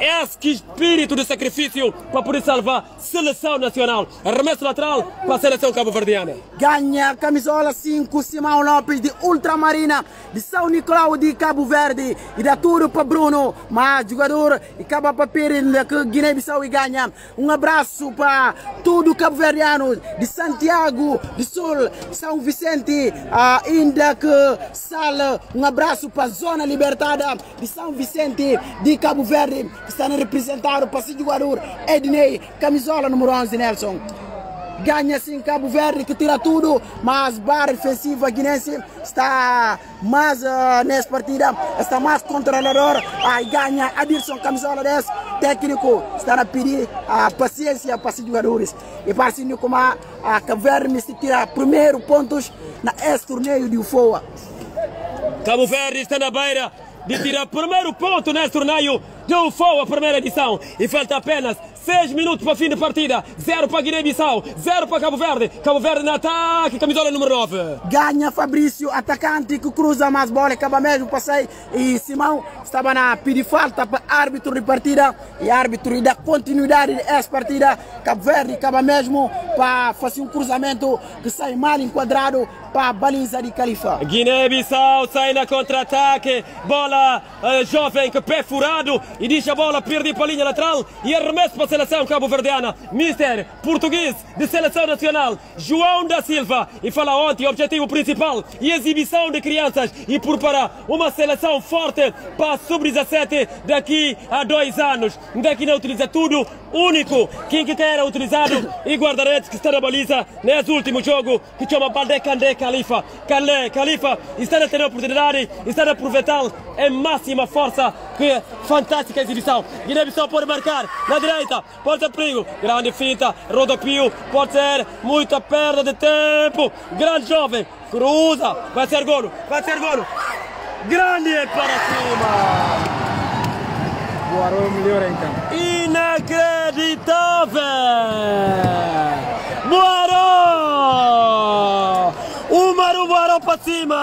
esse espírito de sacrifício para poder salvar a seleção nacional. Arremesso lateral para a seleção cabo-verdiana. Ganha camisola cinco, Simão Lopes de Ultramarina, de São Nicolau de Cabo Verde, e dá tudo para Bruno, mas jogador e acaba para Pirin que Guiné-Bissau e ganha. Um abraço para todo cabo-verdiano de Santiago de Sul, São Vicente, ainda que Sala. Um abraço para a Zona Libertada de São Vicente de Cabo Verde, que está representado para o jogador Ednei, camisola número onze, Nelson. Ganha sim Cabo Verde, que tira tudo, mas barra defensiva guinense está mais uh, nessa partida, está mais controlador. Aí ganha Adilson, camisola dez, técnico, está a pedir a uh, paciência para os jogadores. E para assim como a uh, Cabo Verde se tira primeiro pontos na esse torneio de U F O A. Cabo Verde está na beira de tirar primeiro ponto nesse torneio de U F O A, a primeira edição. E falta apenas seis minutos para o fim da partida. Zero para Guiné-Bissau, zero para Cabo Verde. Cabo Verde no ataque, camisola número nove. Ganha Fabrício, atacante que cruza mais bola, acaba mesmo passei. E Simão estava na pedir falta para árbitro de partida. E árbitro dá continuidade dessa partida. Cabo Verde acaba mesmo para fazer um cruzamento que sai mal enquadrado para a baliza de Califa. Guiné-Bissau sai na contra-ataque. Bola uh, jovem que pé furado e deixa a bola perder para a linha lateral e arremesso para a seleção cabo-verdiana. Mister português de seleção nacional, João da Silva. E fala ontem o objetivo principal e exibição de crianças e preparar uma seleção forte para sub dezassete daqui a dois anos. Daqui não utiliza tudo, único quem que era utilizado e guarda-redes que está na baliza nesse último jogo que chama Balde Kandé Khalifa. Kandé Khalifa está a ter a oportunidade, está a aproveitar em máxima força. Que fantástica exibição. Guiné-Bissau pode marcar na direita, pode ser perigo, grande finta, rodopio, pode ser muita perda de tempo. Grande jovem, cruza, vai ser golo, vai ser golo. Grande para cima. Boarou melhor então. Inacreditável! Boarou! O Maru Boarou para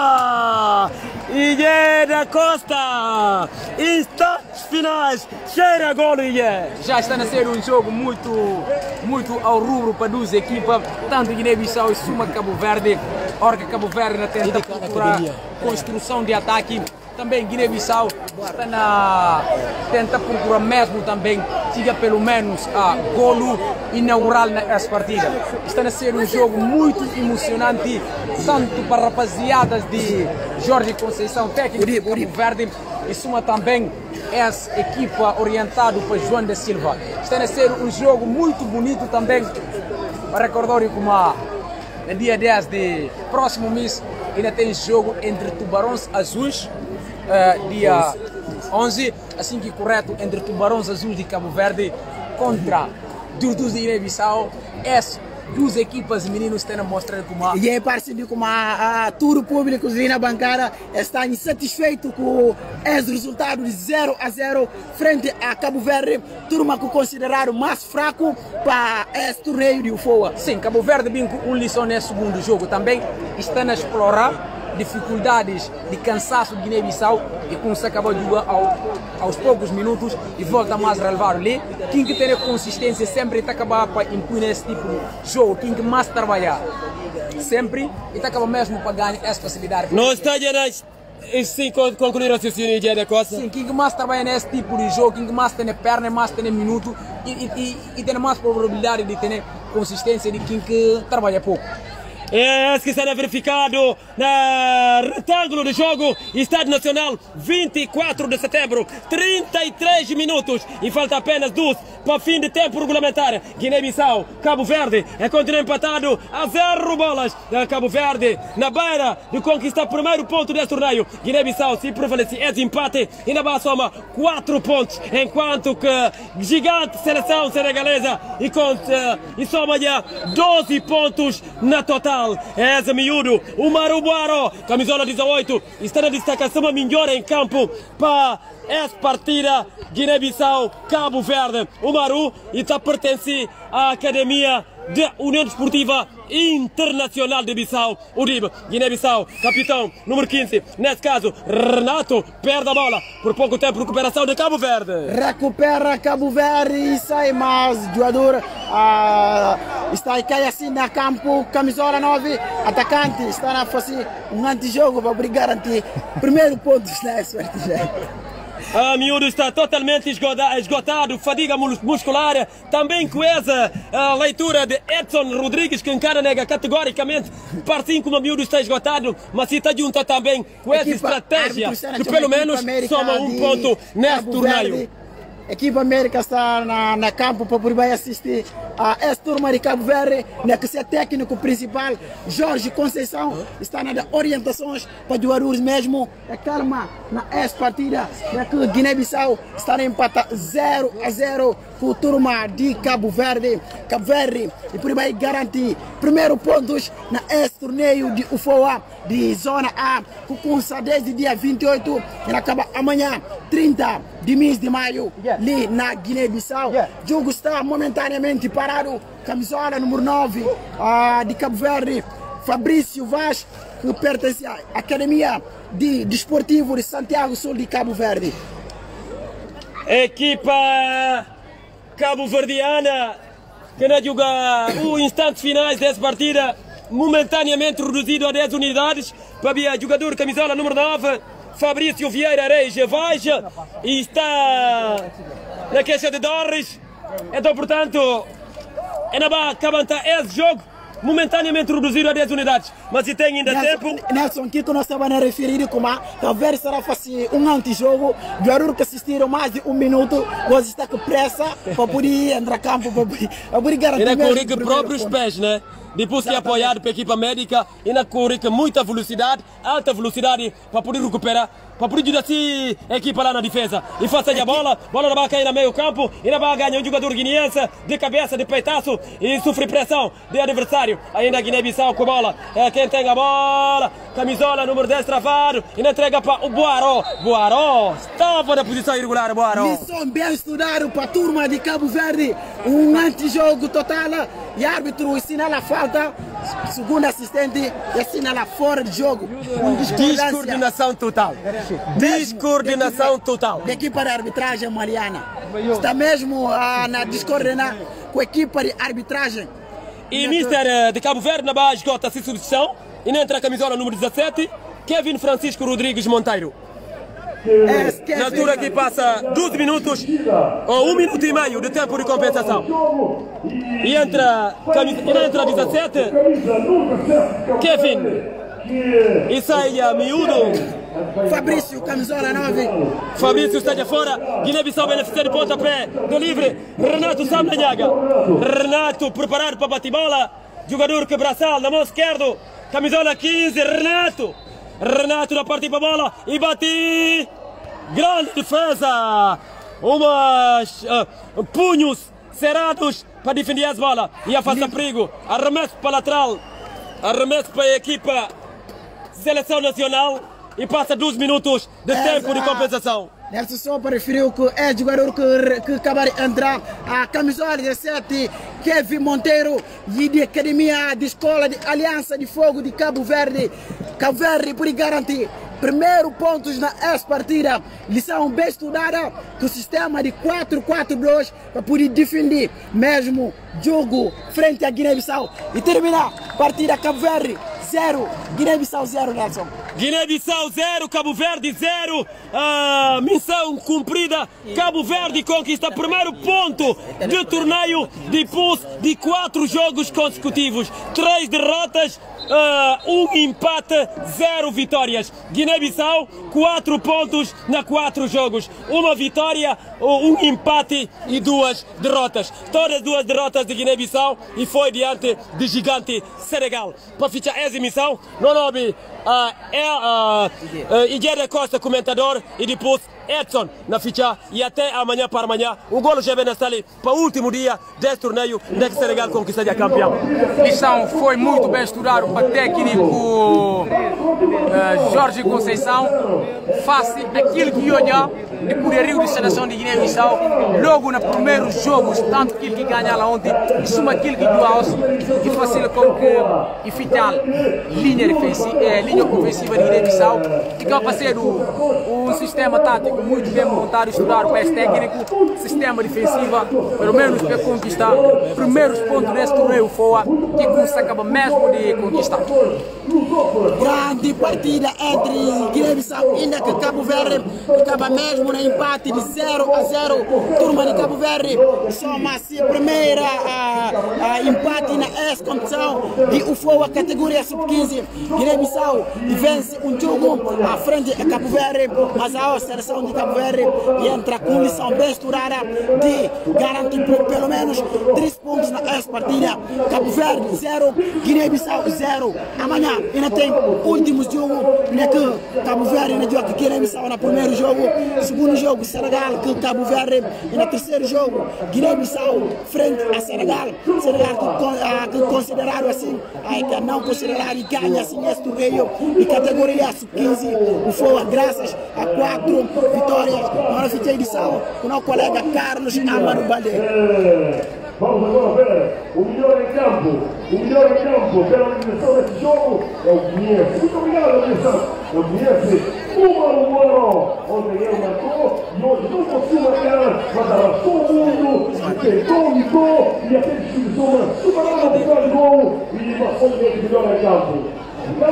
cima! Iê da Costa! Instantes finais! Cheira golo, Iê! Já está a ser um jogo muito, muito ao rubro para duas equipas, tanto Guiné-Bissau e Suma Cabo Verde. Orca Cabo Verde na tenta procurar construção de ataque. Também Guiné-Bissau está na tenta procurar mesmo também, siga pelo menos a golo inaugural nessa partida. Está a ser um jogo muito emocionante, tanto para rapaziadas de Jorge Conceição, técnico de Cabo Verde, e Suma também essa equipa orientada para João da Silva. Está a ser um jogo muito bonito também, para recordar como a no dia dez de próximo mês ainda tem jogo entre Tubarões Azuis, uh, dia onze, assim que correto, entre Tubarões Azuis de Cabo Verde contra Durdus de Guiné-Bissau. Essas duas equipas meninos estão a mostrar como a... E é parecido com a, a todo o público na bancada está insatisfeito com esse resultado de zero a zero frente a Cabo Verde, turma que consideraram mais fraco para esse torneio de U F O A. Sim, Cabo Verde vem com uma lição nesse segundo jogo também, está a explorar dificuldades de cansaço de Guiné-Bissau e como se acabou de jogar ao, aos poucos minutos e volta mais a relevar ali. Quem que tem a consistência sempre está acabar para impor esse tipo de jogo, quem que mais trabalhar sempre e está acabar mesmo para ganhar essa facilidade. No estádio sim concluir o raciocínio de Costa. Sim, quem que mais trabalha nesse tipo de jogo, quem que mais tem perna, mais tem minuto e, e, e, e tem mais probabilidade de ter consistência de quem que trabalha pouco. É esse que será verificado no retângulo de jogo. Estádio Nacional, vinte e quatro de setembro, trinta e três minutos e falta apenas dois para o fim de tempo regulamentar. Guiné-Bissau, Cabo Verde é continua empatado a zero bolas. Cabo Verde na beira de conquistar o primeiro ponto deste torneio. Guiné-Bissau se prevalece esse empate e na base soma quatro pontos, enquanto que gigante seleção senegalesa e, com, e soma já doze pontos na total. É miúdo, o Maru Boarou, camisola dezoito, está na destacação melhor em campo para essa partida. Guiné-Bissau, Cabo Verde. O Maru está pertence à Academia da União Desportiva internacional de Bissau, Uribe, Guiné-Bissau, capitão, número quinze, nesse caso, Renato, perde a bola, por pouco tempo, recuperação de Cabo Verde. Recupera Cabo Verde e sai mais, jogador uh, está aí, cai assim na campo, camisola nove, atacante, está a fazer um antijogo para garantir primeiro ponto nessa partida. A miúdo está totalmente esgotado, fadiga muscular, também com essa a leitura de Edson Rodrigues, que encara nega categoricamente, parece que o miúdo está esgotado, mas se está junto também com essa estratégia, que pelo menos soma um ponto neste torneio. A equipa América está na, na campo para poder assistir a essa turma de Cabo Verde, né, que é técnico principal, Jorge Conceição, está na orientações para jogadores mesmo, é calma na essa partida, né, que Guiné-Bissau está a empatar zero a zero com a turma de Cabo Verde, Cabo Verde, e por aí garantir primeiro pontos na esse torneio de U F O A de Zona A, que começa desde dia vinte e oito e acaba amanhã, trinta de mês de maio, ali na Guiné-Bissau. O jogo está momentaneamente parado, camisola número nove uh, de Cabo Verde, Fabrício Vaz, que pertence à Academia de Desportivo de Santiago Sul de Cabo Verde. Equipa cabo-verdiana que na joga os instantes finais dessa partida, momentaneamente reduzido a dez unidades, para o jogador camisola número nove, Fabrício Vieira Reis Vaz, e está na queixa de Dorres. Então, portanto, é na barra que avança esse jogo, momentaneamente reduzido a dez unidades, mas se tem ainda Nelson, tempo. Nelson, que nós estamos a referir como a talvez será fazer um antijogo, jogador que assistiram mais de um minuto, você está com pressa para poder entrar a campo, para poder, para poder garantir. Ainda corre com próprios pés, né? Depois que é apoiado pela equipa médica, ainda corre com muita velocidade, alta velocidade, para poder recuperar, para poder ajudar assim a equipa lá na defesa. E faça a bola, bola vai cair no meio campo, ainda vai ganhar um jogador guineense de cabeça, de peitaço, e sofre pressão de adversário. Ainda a Guiné-Bissau com a bola, é quem tem a bola, camisola número dez travado, e entrega para o Boaró. Boaró estava na posição irregular, Boaró. Missão bem estudado para a turma de Cabo Verde, um antijogo total, e árbitro assinala a falta, segundo assistente, assinala fora de jogo. Descoordenação total. Descoordenação total. Da equipa de arbitragem, Mariana. Está mesmo ah, na descoordenar com a equipa de arbitragem. E mister de Cabo Verde na base esgota-se substituição e entra a camisola número dezessete, Kevin Francisco Rodrigues Monteiro. É, na altura que passa doze minutos ou um minuto e meio de tempo de compensação. E entra, e entra dezessete, Kevin. E sai a miúdo. Fabrício, camisola nove. Fabrício está de fora. Guiné-Bissau beneficia de pontapé do livre. Renato Samlanhaga. Renato preparado para bater bola. Jogador que braçal na mão esquerda. Camisola quinze. Renato. Renato na parte para a bola. E bate. Grande defesa. Umas uh, punhos cerrados para defender as bolas. E afasta perigo. Arremesso para a lateral. Arremesso para a equipa Seleção Nacional. E passa doze minutos de Exato. tempo de compensação. Nelson Sopa referiu que é jogador que, que acaba de entrar a camisola dezessete, Kevin Monteiro, e de Academia de Escola de Aliança de Fogo de Cabo Verde. Cabo Verde por garantir primeiro pontos na essa partida. Lição bem estudada do sistema de quatro quatro dois para poder defender mesmo jogo frente à Guiné-Bissau e terminar a partida Cabo Verde zero, Guiné-Bissau zero, Nelson. Guiné-Bissau zero, Cabo Verde zero. A missão cumprida. Cabo Verde conquista o primeiro ponto do torneio depois de quatro jogos consecutivos. Três derrotas, uh, um empate, zero vitórias. Guiné-Bissau, quatro pontos na quatro jogos. Uma vitória, um empate e duas derrotas. Todas duas derrotas de Guiné-Bissau e foi diante de gigante Senegal. Para fechar essa emissão, no nome uh, é uh, uh, Igueda Costa, comentador, e depois Edson na ficha e até amanhã para amanhã o Golo G B está ali para o último dia desse torneio onde Senegal conquista de campeão. Lição foi muito bem estudado para o técnico uh, Jorge Conceição, faz aquilo que olha de poderio de seleção de Guiné-Bissau logo no primeiro jogo, tanto aquilo que ganha lá ontem, e suma aquilo que doa e facilita com que e fital linha defensiva, eh, linha ofensiva de Guiné-Bissau, e que vai ser um sistema tático muito bem montado e estudado para esse técnico, sistema defensivo, pelo menos para conquistar primeiros pontos nesse torneio fora, que consegue mesmo de conquistar. Grande partida entre Guiné-Bissau e Cabo Verde, acaba mesmo no empate de zero a zero. Turma de Cabo Verde soma-se a primeira a, a empate na ex-competição de U F O A categoria sub quinze. Guiné-Bissau vence um jogo à frente a Cabo Verde, mas a seleção de Cabo Verde entra com lição bem estourada de garantir pelo menos três pontos na ex-partida. Cabo Verde zero, Guiné-Bissau zero. Amanhã ainda tem o último jogo, né, que Cabo Verde ainda joga Guiné-Bissau no primeiro jogo, segundo jogo Senegal que Cabo Verde, e no terceiro jogo Guiné-Bissau frente a Senegal. Senegal que, que considerado assim, aí que não considerado e ganha assim esse torneio de categoria sub quinze, o F O A graças a quatro vitórias. Agora fiquei de sal com o nosso colega Carlos Amaro Balde. Vamos agora ver o melhor em campo, o melhor em campo pela organização desse jogo é o Guiné. Muito obrigado, atenção. O Guiné, uma no ano, onde ele marcou e hoje não conseguiu marcar, mas arrastou o mundo, tentou, lutou e até distribuição uma superada de quase gol e passou o melhor em campo.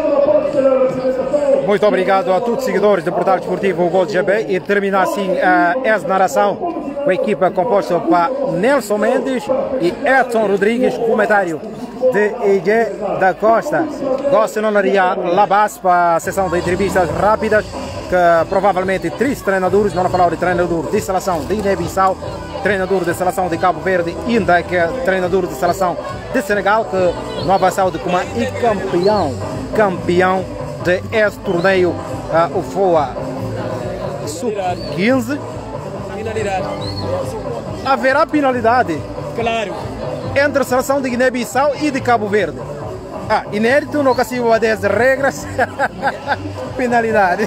Muito obrigado a todos os seguidores do portal desportivo O Golo G B e termina assim uh, essa narração com a equipa composta por Nelson Mendes e Edson Rodrigues, comentário de Ige da Costa. Gosto não daria la base para a sessão de entrevistas rápidas que provavelmente três treinadores, não falar de treinador de seleção de Guiné-Bissau, treinador de seleção de Cabo Verde e ainda que treinador de seleção de Senegal, que não avançou de como e campeão, campeão de esse torneio, uh, o F O A sub quinze. Finalidade. Haverá penalidade? Claro. Entre a seleção de Guiné-Bissau e de Cabo Verde. Ah, inédito, não consigo obedecer regras. Penalidade.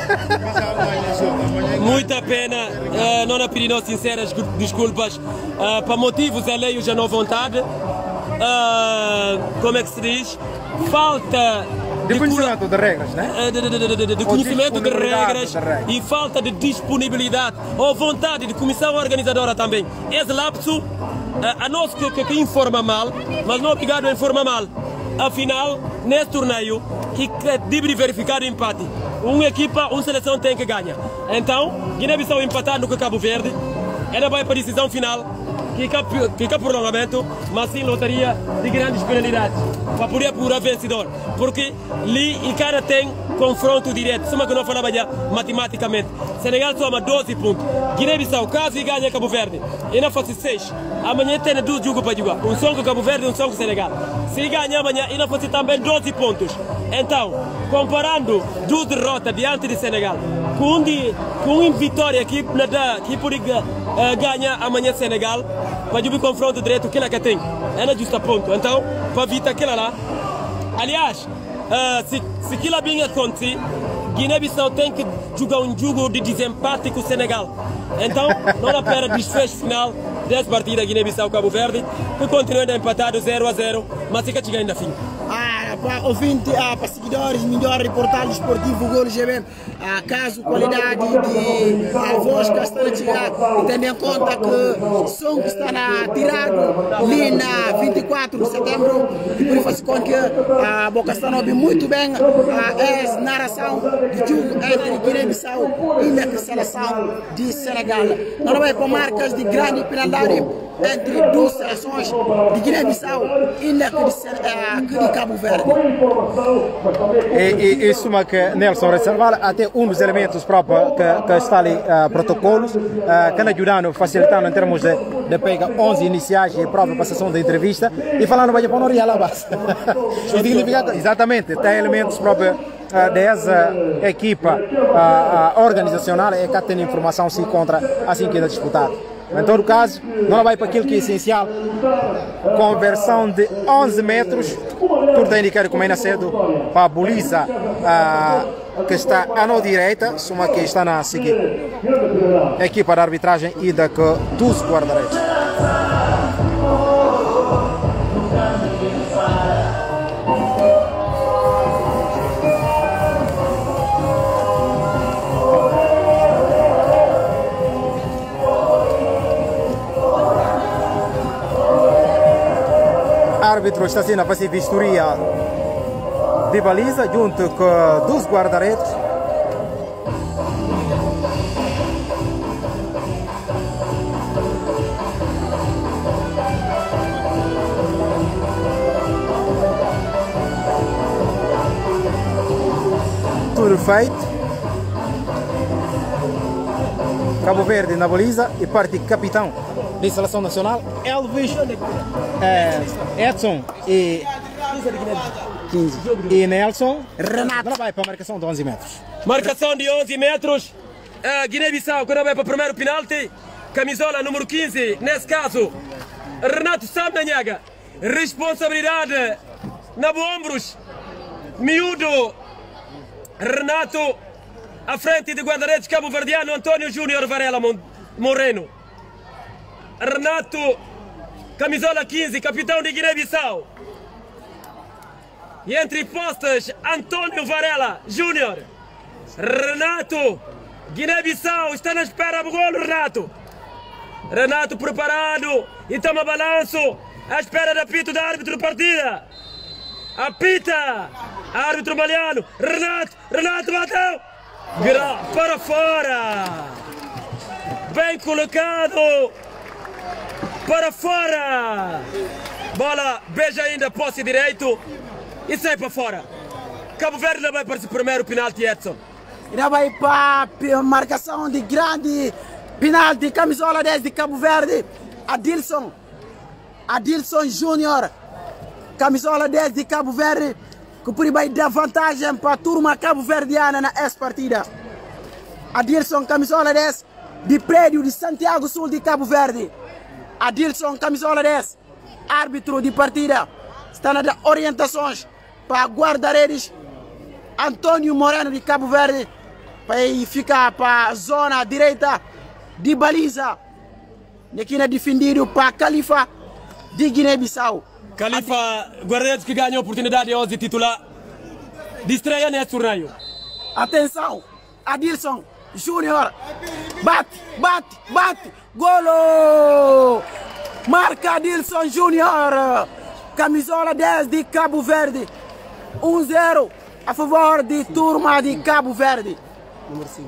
Muita pena, uh, não pedimos sinceras desculpas uh, para motivos alheios à não vontade. Uh, como é que se diz? Falta de conhecimento de regras, né? Uh, de, de, de, de, de conhecimento de regras, de regras e falta de disponibilidade ou vontade de comissão organizadora também. Esse lapso, uh, a nós que, que, que informa mal, mas não obrigado a informar mal. Afinal, nesse torneio, que deve verificar o empate. Uma equipa, uma seleção tem que ganhar. Então, Guiné-Bissau empatado com Cabo Verde, ela vai para a decisão final, fica, fica por prolongamento, mas sim lotaria de grandes penalidades, para poder apurar vencedor. Porque ali o cara tem confronto direto, só que não falava já matematicamente. Senegal soma doze pontos, Guiné-Bissau quase ganha Cabo Verde, e não fosse seis. Amanhã tem dois jogos para jogar, um só com Cabo Verde e um só com Senegal. Se ganhar amanhã, e não fosse também doze pontos. Então, comparando duas derrotas diante de Senegal, com um de, com uma vitória que, que pode uh, ganhar amanhã Senegal, para jogar confronto direto, que ela que tem, é na justa ponto. Então, para evitar aquela lá. Aliás, uh, se, se aquilo bem acontecer, Guiné-Bissau tem que jogar um jogo de desempate com o Senegal. Então, não há para desfecho final dessa partida Guiné-Bissau Cabo Verde, que continua empatado zero a zero, mas fica chegando ainda fim. Ah, para ouvinte, ah, para seguidores, melhor reportagem esportivo Golo G B, ah, caso qualidade de a voz que está a chegar, tendo em conta que o som que está na, tirado ali na vinte e quatro de setembro, e por isso faz com que a boca está a ouvir muito bem a essa narração do jogo entre Guiné-Bissau e a seleção de Senegal. Não vai para marcas de grande penalidade entre duas seleções de Guiné-Bissau e de, de Cabo Verde. E, e isso que Nelson reservar até um dos elementos próprios que, que está ali, uh, protocolos, uh, que nos ajudando, facilitando em termos de, de pegar onze iniciais e própria passação da entrevista e falando vai para não real a base. Exatamente, tem elementos próprios dessa equipa organizacional é que tem informação se contra assim que é disputado. Em todo caso, não vai para aquilo que é essencial. Conversão de onze metros, tudo a indicar como é cedo para a baliza que está à nossa direita, suma que está na seguir. Equipa de arbitragem e da que dos guarda-redes. Árbitro está sendo a fazer vistoria de baliza junto com dos guarda-redes. Tudo feito. Cabo Verde na baliza e parte capitão da seleção nacional, Elvis, é, Edson e quinze. E Nelson Renato. Não vai para a marcação de onze metros. Marcação de onze metros. Uh, Guiné-Bissau, quando vai para o primeiro penalti. Camisola número quinze, nesse caso, Renato Samdanhaga. Responsabilidade na ombros. Miúdo Renato, à frente de guarda-redes cabo-verdiano Antônio Júnior Varela Moreno. Renato, camisola quinze, capitão de Guiné-Bissau. E entre postas, Antônio Varela Júnior. Renato, Guiné-Bissau, está na espera do golo, Renato. Renato preparado e toma balanço, à espera do apito da árbitro de partida. Apita, árbitro maliano, Renato, Renato bateu. Gra para fora. Bem colocado. Para fora. Bola, beija ainda, posse direito. E sai para fora. Cabo Verde não vai para o primeiro penalti, Edson. Ainda vai para a marcação de grande penalti, camisola dez de Cabo Verde. Adilson. Adilson Júnior. Camisola dez de Cabo Verde. Que por vai dar vantagem para a turma cabo-verdiana na essa partida. Adilson, camisola dez de prédio de Santiago Sul de Cabo Verde. Adilson, camisola dez, árbitro de partida. Está a dar orientações para guarda-redes Antônio Moreno de Cabo Verde. Para ficar para a zona direita de baliza. Aqui é defendido para Califa de Guiné-Bissau. Califa, guarda-redes que ganhou a oportunidade hoje de titular. De estreia nesse torneio. Atenção, Adilson Júnior. Bate, bate, bate. Golo! Marca Adilson Júnior. Camisola dez de Cabo Verde. um zero a favor de turma de Cabo Verde. Número cinco.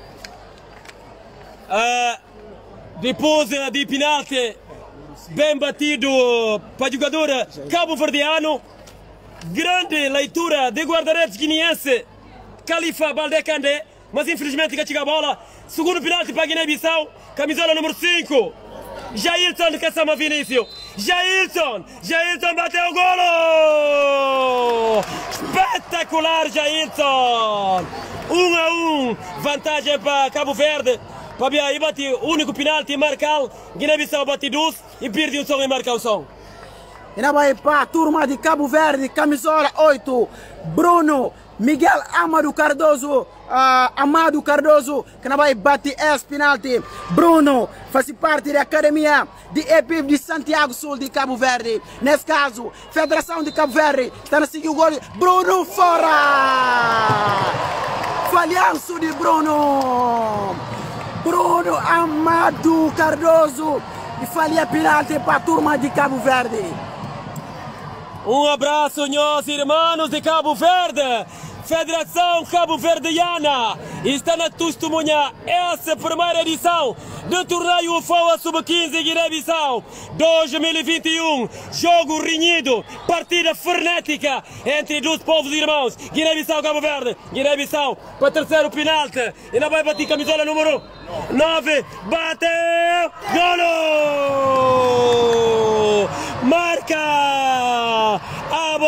Uh, depois de penalti, bem batido para o jogador cabo-verdiano. Grande leitura de guarda-redes guineense, Califa Baldecandé. Mas infelizmente que chega a bola. Segundo penalti para Guiné-Bissau. Camisola número cinco. Jailton de Caçama Vinícius. Jailton. Jailton bateu o golo. Espetacular, Jailton. Um a um. Vantagem para Cabo Verde. Para aí bate o único penalti marcado. Guiné-Bissau bate dois e perde o som e marca o som. E na vai para a turma de Cabo Verde. Camisola oito. Bruno Miguel Amado Cardoso, uh, Amado Cardoso, que não vai bater esse penalti. Bruno faz parte da academia de E P I B de Santiago Sul de Cabo Verde. Nesse caso, Federação de Cabo Verde está a seguir o gol. Bruno fora! Falhanço de Bruno! Bruno Amado Cardoso e falha penalti para a turma de Cabo Verde. Um abraço, meus irmãos de Cabo Verde. Federação Cabo-Verdiana está na testemunha essa primeira edição do torneio FOA Sub quinze Guiné-Bissau dois mil e vinte e um. Jogo renhido, partida frenética entre dois povos irmãos. Guiné-Bissau, Cabo Verde. Guiné-Bissau para o terceiro penalti. E não vai bater camisola número nove. Bateu! Golo! Marca! A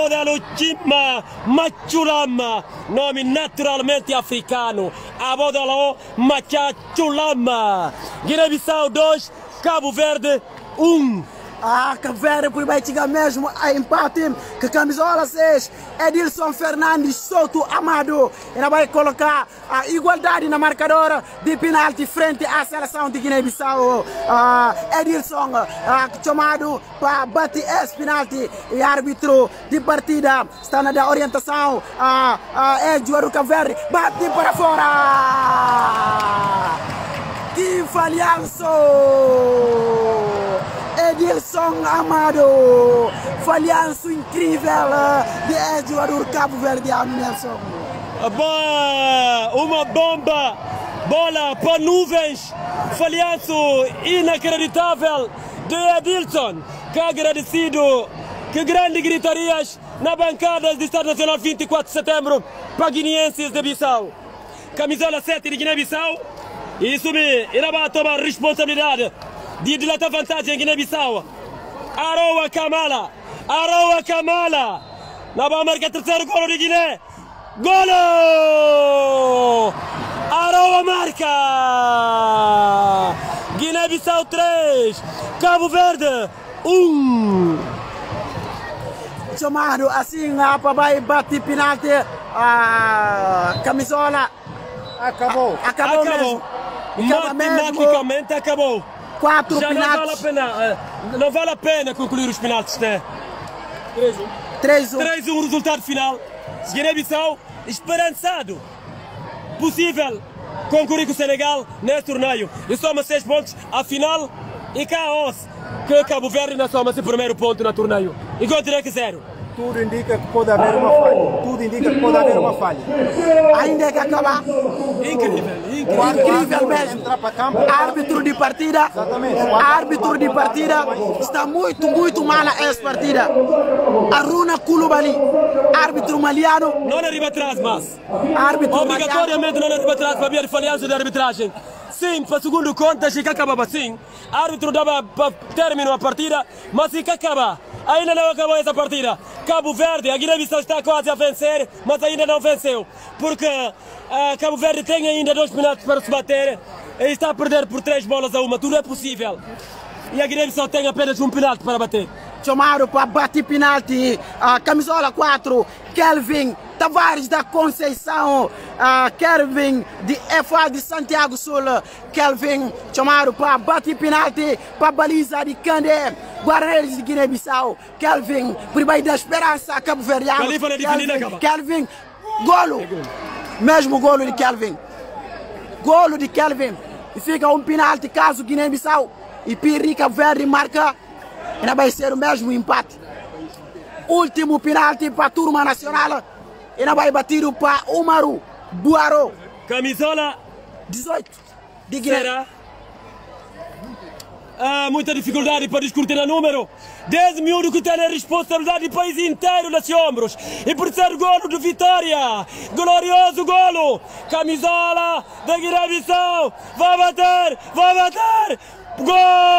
modelo Chima Machulama, nome naturalmente africano, a modelo Machulama. Guiné-Bissau dois, Cabo Verde um. Ah, Cabo Verde por vai chegar mesmo a empate, que camisola seis, Edilson Fernandes Souto Amado, e vai colocar a igualdade na marcadora de penalti frente à seleção de Guiné-Bissau. Ah, Edilson ah, chamado para bater esse penalti e árbitro de partida está na da orientação, ah, ah, é jogador Cabo Verde, bate para fora. Que falhanço! Edilson Amado, falhanço incrível de jogador cabo-verdiano Nelson. Uma bomba, bola para nuvens, falhanço inacreditável de Edilson, que agradecido, que grande gritarias na bancada do Estado Nacional vinte e quatro de setembro para guineenses de Bissau. Camisola sete de Guiné-Bissau, isso me irá tomar responsabilidade de dilatar vantagem em Guiné-Bissau. Aroa Kamala, Aroa Kamala, na boa marca terceiro golo de Guiné, golo! Aroa marca! Guiné-Bissau três, Cabo Verde um. Chamado assim, para vai bater penalti, a camisola acabou. Acabou, acabou. Mesmo. Matematicamente acabou. Quatro Já penaltis. não vale a pena, não vale a pena concluir os penaltis, né? três um. três um o resultado final. Guiné-Bissau esperançado. Possível concorrer com o Senegal neste torneio. E soma seis pontos, afinal, e caos que Cabo Verde não soma seu primeiro ponto no torneio. E continua que zero. Tudo indica que pode haver uma falha. Tudo indica que pode haver uma falha. Ainda é que acabar. Incrível, incrível. Incrível mesmo. Entrar para campo. Árbitro de partida. Exatamente. Árbitro de partida está muito, muito mal essa partida. Aruna Koulibaly, árbitro maliano. Não arriba atrás, mas Árbitro obrigatoriamente não arriba atrás para ver falhança de arbitragem. Sim, para segundo conta, se acabava assim. Árbitro dava término à partida, mas se acaba. Ainda não acabou essa partida. Cabo Verde, a Guiné-Bissau está quase a vencer, mas ainda não venceu. Porque uh, Cabo Verde tem ainda dois penaltis para se bater e está a perder por três bolas a uma. Tudo é possível. E a Guiné-Bissau tem apenas um penalti para bater. Chamaram para bater penalti, uh, camisola quatro, Kelvin Tavares da Conceição, uh, Kelvin de F A de Santiago Sul, Kelvin chamaram para bater penalti para a baliza de Candé, Guarani de Guiné-Bissau, Kelvin, por baixo da esperança, Cabo Verdeano, Kelvin, Kelvin, golo, mesmo golo de Kelvin, golo de Kelvin, e fica um penalti caso Guiné-Bissau, e Piri Cabo Verde marca, ainda vai ser o mesmo empate. Último penalti para a turma nacional, ainda vai bater para Umaru Buaro. Camisola dezoito de Guiné. Será? Há muita dificuldade para discutir o número. dez miúdos que têm a responsabilidade do país inteiro nos ombros. E por ser golo de vitória, glorioso golo, camisola da Guiné-Bissau, vai bater, vai bater. Gol!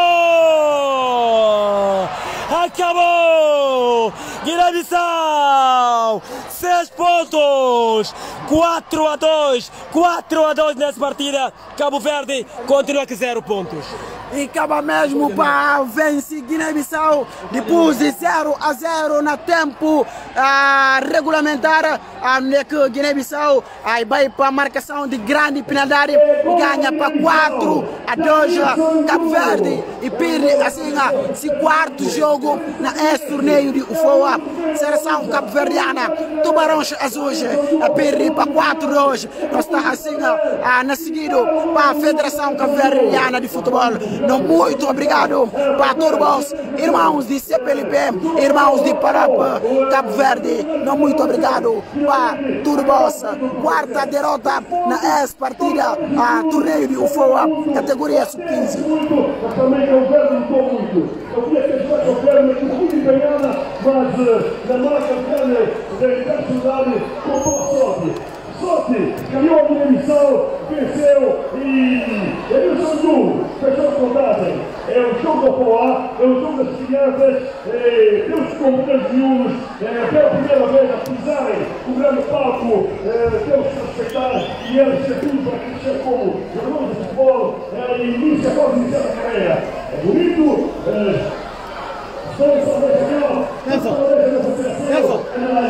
Acabou! Guiné-Bissau! Seis pontos! quatro a dois! quatro a dois nessa partida. Cabo Verde continua com zero pontos. E acaba mesmo para vencer Guiné-Bissau depois de zero a zero no tempo uh, regulamentar. Uh, que Guiné-Bissau uh, vai para a marcação de grande penalidade, ganha para quatro a dois Cabo Verde e perde assim uh, esse quarto jogo na esse torneio de U F O A. Seleção cabo-verdiana, Tubarões Azuis, uh, perde para quatro a dois. Nós estamos assim uh, na seguida para a Federação Cabo-Verdiana de Futebol. Não, muito obrigado para todos, irmãos de C P L P, irmãos de Parapa, Cabo Verde. Não, muito obrigado para todos. Quarta derrota na ex partida a torneio de U F O A, categoria sub quinze. Também não perguntou muito. Eu queria que a perna que muito empenhada, mas na marca perna da cidade com boa sorte. Sorte, ganhou a Guiné-Bissau, venceu e Edilson Ju. fechou a contagem. É o jogo da Poá, é o jogo das crianças, é, temos companheiros miúdos, é, pela primeira vez a pisarem o grande palco, é, temos que respeitar e eles ser tudo para crescer como jogadores de futebol é, e inicia, pode iniciar a carreira. É bonito, é, estão só bem legal, Nelson, Nelson,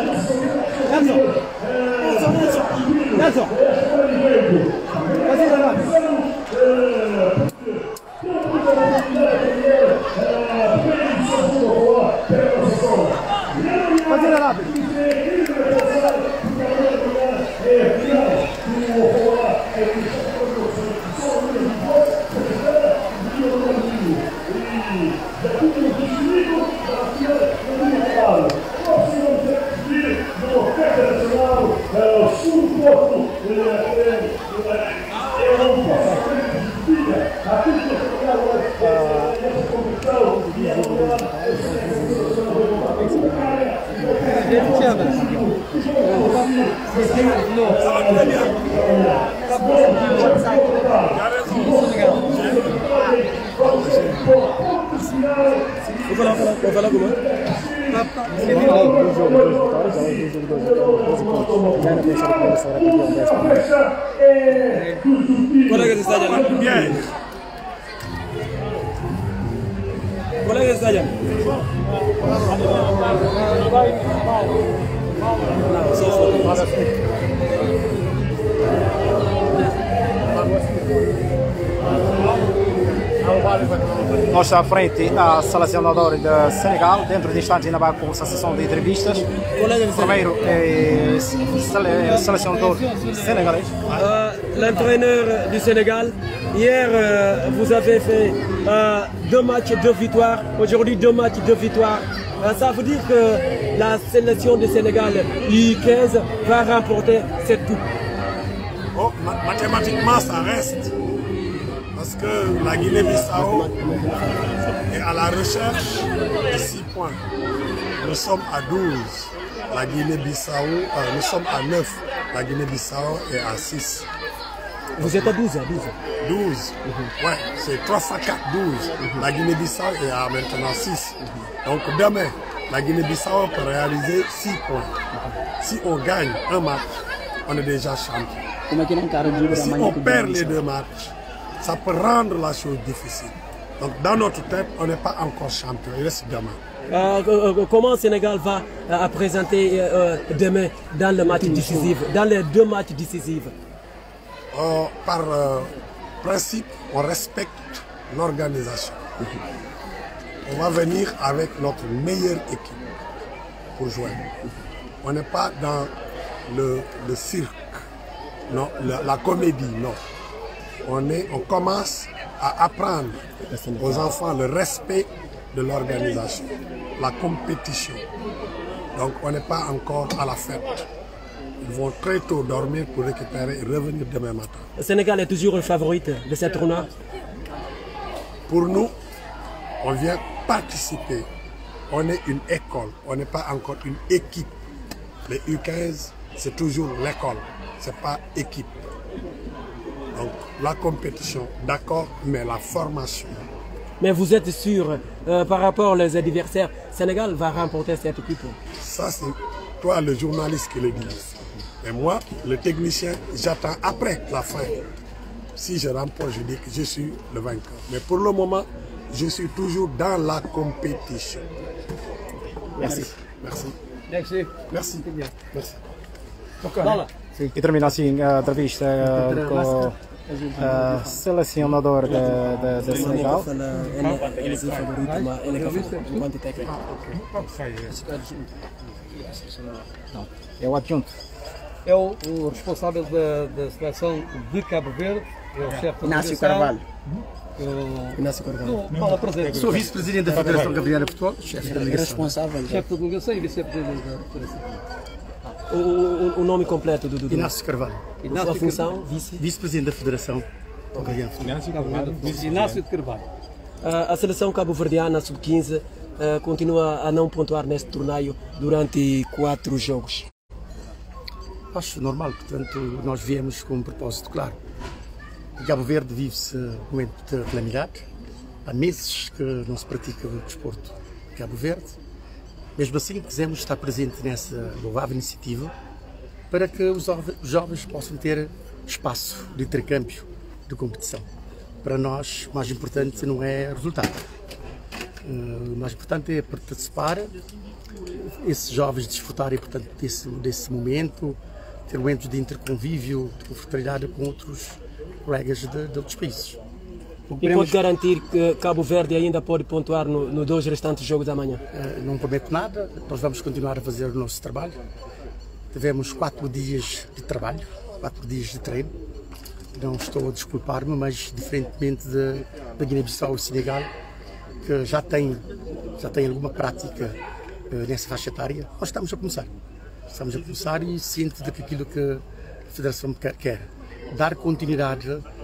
Nelson, Nelson, Nelson, fazer rápido. Vou falar com o Colegas de estádio ali. Bien. Colegas de estádio. Não, só foto. Nós estamos à frente à selecionadora de Senegal. Dentro de instantes ainda vai com a sessão de entrevistas. Primeiro é o selecionador sénégalais. Uh, L'entraîneur du Sénégal. Hier, uh, vous avez fait uh, deux matchs, deux victoires. Aujourd'hui, deux matchs, deux victoires. Uh, ça veut dire que la sélection du Sénégal U quinze va remporter cette coupe. Oh, mathématiquement, ça reste. Parce que la Guinée-Bissau est à la recherche de six points. Nous sommes à douze. La Guinée-Bissau, euh, nous sommes à neuf. La Guinée-Bissau est à six. Vous êtes à douze, à douze. douze. Mm-hmm. Ouais, c'est trois fois quatre, douze. Mm-hmm. La Guinée-Bissau est à maintenant six. Mm-hmm. Donc demain, la Guinée-Bissau peut réaliser six points. Mm-hmm. Si on gagne un match, on est déjà champion. Si on perd les deux matchs, ça peut rendre la chose difficile. Donc dans notre tête, on n'est pas encore champion, il reste demain. Euh, euh, comment le Sénégal va euh, présenter euh, demain dans le match décisif, dans les deux matchs décisifs? euh, Par euh, principe, on respecte l'organisation. On va venir avec notre meilleure équipe pour jouer. On n'est pas dans le, le cirque, non, la, la comédie, non. On, est, on commence à apprendre aux enfants le respect de l'organisation, la compétition. Donc on n'est pas encore à la fête. Ils vont très tôt dormir pour récupérer et revenir demain matin. Le Sénégal est toujours le favori de cette tournoi. Pour nous, on vient participer. On est une école, on n'est pas encore une équipe. Les U quinze, c'est toujours l'école, ce n'est pas équipe. Donc la compétition, d'accord, mais la formation. Mais vous êtes sûr, euh, par rapport aux adversaires, Sénégal va remporter cette équipe? Ça, c'est toi le journaliste qui le dit. Et moi, le technicien, j'attends après la fin. Si je remporte, je dis que je suis le vainqueur. Mais pour le moment, je suis toujours dans la compétition. Merci. Merci. Merci. Merci. Merci. E termina assim a entrevista uh, com o selecionador de, de, de Senegal. Ele é o favorito, mas ele é quanto técnico? Não, é o adjunto. É o, o responsável da, da seleção de Cabo Verde, é o chefe da Inácio Carvalho. Inácio Carvalho. Sou vice-presidente da Federação Cabo-Verdiana de Futebol, chefe da delegação. Responsável. Chefe da delegação e vice-presidente da Federação. O, o, o nome completo do, do Inácio Carvalho. Inácio, a função, vice? Vice-presidente da Federação. Inácio Carvalho. Inácio de Carvalho. A, a seleção cabo-verdiana sub quinze uh, continua a não pontuar neste torneio durante quatro jogos. Acho normal, portanto, nós viemos com um propósito claro. Em Cabo Verde vive-se um momento de calamidade. Há meses que não se pratica o desporto em Cabo Verde. Mesmo assim, quisemos estar presente nessa louvável iniciativa para que os jovens possam ter espaço de intercâmbio, de competição. Para nós, o mais importante não é o resultado. O mais importante é participar, esses jovens desfrutarem, portanto, desse, desse momento, ter momentos de interconvívio, de confraternidade com outros colegas de, de outros países. E pode garantir que Cabo Verde ainda pode pontuar nos no dois restantes jogos da manhã? Uh, não prometo nada, nós vamos continuar a fazer o nosso trabalho. Tivemos quatro dias de trabalho, quatro dias de treino. Não estou a desculpar-me, mas diferentemente de, da Guiné-Bissau e Senegal, que já tem, já tem alguma prática uh, nessa faixa etária, nós estamos a começar. Estamos a começar e sinto de que aquilo que a Federação quer, quer dar continuidade